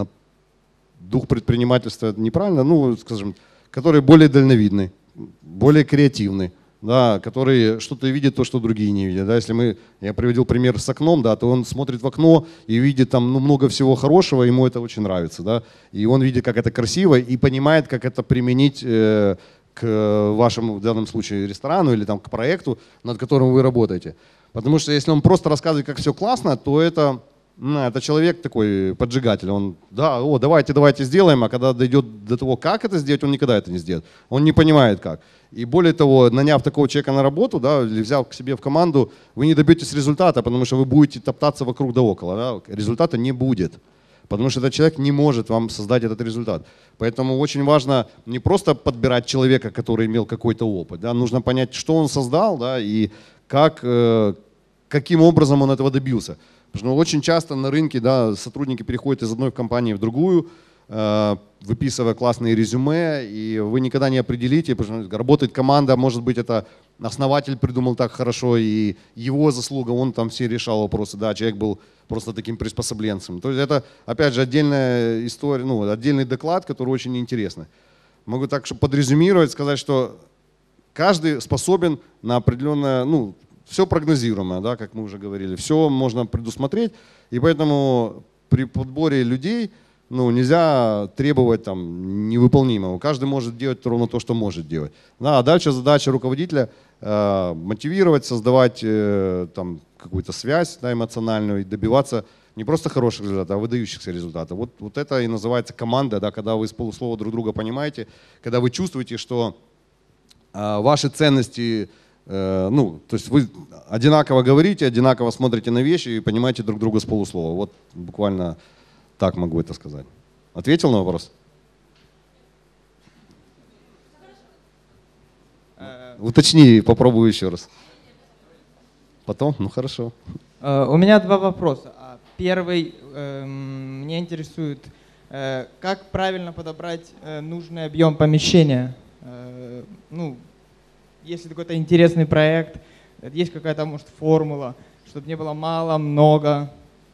дух предпринимательства неправильно, скажем, который более дальновидный, более креативный. Да, который что-то видит, то, что другие не видят. Да, если я приводил пример с окном, да, то он смотрит в окно и видит там много всего хорошего, ему это очень нравится. Да, и он видит, как это красиво, и понимает, как это применить к вашему, в данном случае, ресторану или там, к проекту, над которым вы работаете. Потому что если он просто рассказывает, как все классно, то это Это человек такой поджигатель. Он, да, давайте сделаем, а когда дойдет до того, как это сделать, он никогда это не сделает. Он не понимает как. И более того, наняв такого человека на работу, да, или взяв к себе в команду, вы не добьетесь результата, потому что вы будете топтаться вокруг да около. Да? Результата не будет. Потому что этот человек не может вам создать этот результат. Поэтому очень важно не просто подбирать человека, который имел какой-то опыт. Да? Нужно понять, что он создал, да, и каким образом он этого добился. Потому что очень часто на рынке, да, сотрудники переходят из одной компании в другую, выписывая классные резюме, и вы никогда не определите, потому что работает команда, может быть, это основатель придумал так хорошо, и его заслуга, он там все решал вопросы, да, человек был просто таким приспособленцем. То есть это, опять же, отдельная история, отдельный доклад, который очень интересный. Могу так, чтобы подрезюмировать, сказать, что каждый способен на определенное, все прогнозируемое, да, как мы уже говорили, все можно предусмотреть, и поэтому при подборе людей нельзя требовать там невыполнимого. Каждый может делать ровно то, что может делать. Да, а дальше задача руководителя мотивировать, создавать там какую-то связь, да, эмоциональную и добиваться не просто хороших результатов, а выдающихся результатов. Вот это и называется команда, да, когда вы с полуслова друг друга понимаете, когда вы чувствуете, что ваши ценности, то есть вы одинаково говорите, одинаково смотрите на вещи и понимаете друг друга с полуслова. Вот буквально так могу это сказать. Ответил на вопрос? Уточни, попробую еще раз. Потом? Ну хорошо. У меня два вопроса. Первый, меня интересует, как правильно подобрать нужный объем помещения. Если какой-то интересный проект, есть какая-то, может, формула, чтобы не было мало, много.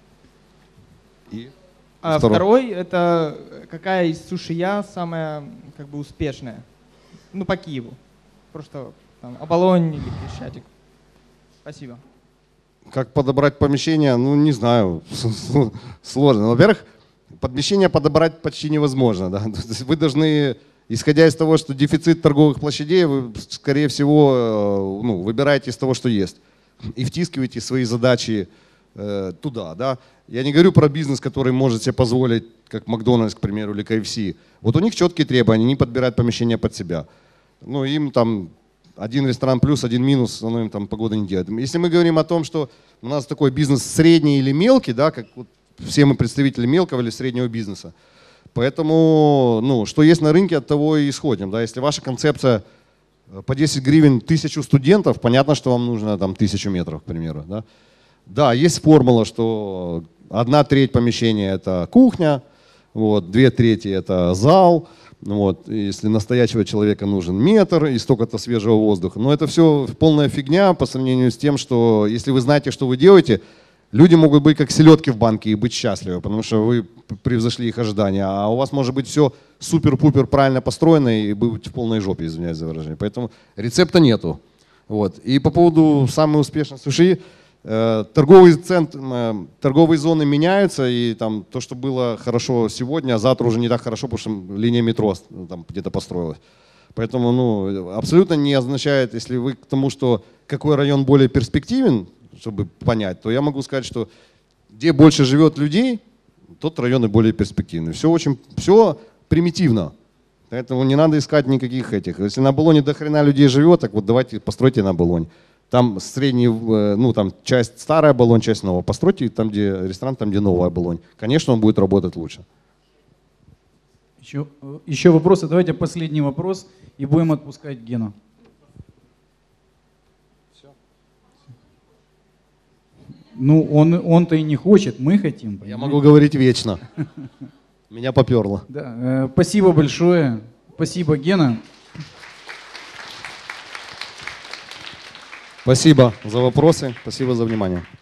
И? А второй, это какая из сушия самая успешная? По Киеву. Просто там Оболонь или Крещатик. Спасибо. Как подобрать помещение? Не знаю. Сложно. Во-первых, помещение подобрать почти невозможно. Да? Вы должны, исходя из того, что дефицит торговых площадей, вы, скорее всего, выбираете из того, что есть. И втискиваете свои задачи туда. Да? Я не говорю про бизнес, который может себе позволить, как Макдональдс, к примеру, или KFC. Вот у них четкие требования, они подбирают помещение под себя. Им там один ресторан плюс, один минус, оно им там погода не делает. Если мы говорим о том, что у нас такой бизнес средний или мелкий, да, как все мы представители мелкого или среднего бизнеса, поэтому, что есть на рынке, от того и исходим. Да. Если ваша концепция по 10 гривен 1000 студентов, понятно, что вам нужно там 1000 метров, к примеру. Да, да, есть формула, что 1/3 помещения это кухня, 2/3 это зал. Если настоящего человека нужен метр и столько-то свежего воздуха. Но это все полная фигня по сравнению с тем, что если вы знаете, что вы делаете, люди могут быть как селедки в банке и быть счастливы, потому что вы превзошли их ожидания. А у вас может быть все супер-пупер правильно построено и быть в полной жопе, извиняюсь за выражение. Поэтому рецепта нету. И по поводу самой успешной суши, торговые зоны меняются, и там то, что было хорошо сегодня, а завтра уже не так хорошо, потому что линия метро там где-то построилась. Поэтому абсолютно не означает, если вы к тому, что какой район более перспективен, чтобы понять, то я могу сказать, что где больше живет людей, тот район и более перспективный. Все примитивно. Поэтому не надо искать никаких этих. Если на Оболоне до хрена людей живет, так давайте постройте на Оболонь. Там там часть старая Оболонь, часть новая. Постройте там, где ресторан, там, где новая Оболонь. Конечно, он будет работать лучше. Еще вопросы? Давайте последний вопрос и будем отпускать Гену. Все. Он-то и не хочет, мы хотим. Я могу говорить вечно. Меня поперло. Да, спасибо большое. Спасибо, Гена. Спасибо за вопросы, спасибо за внимание.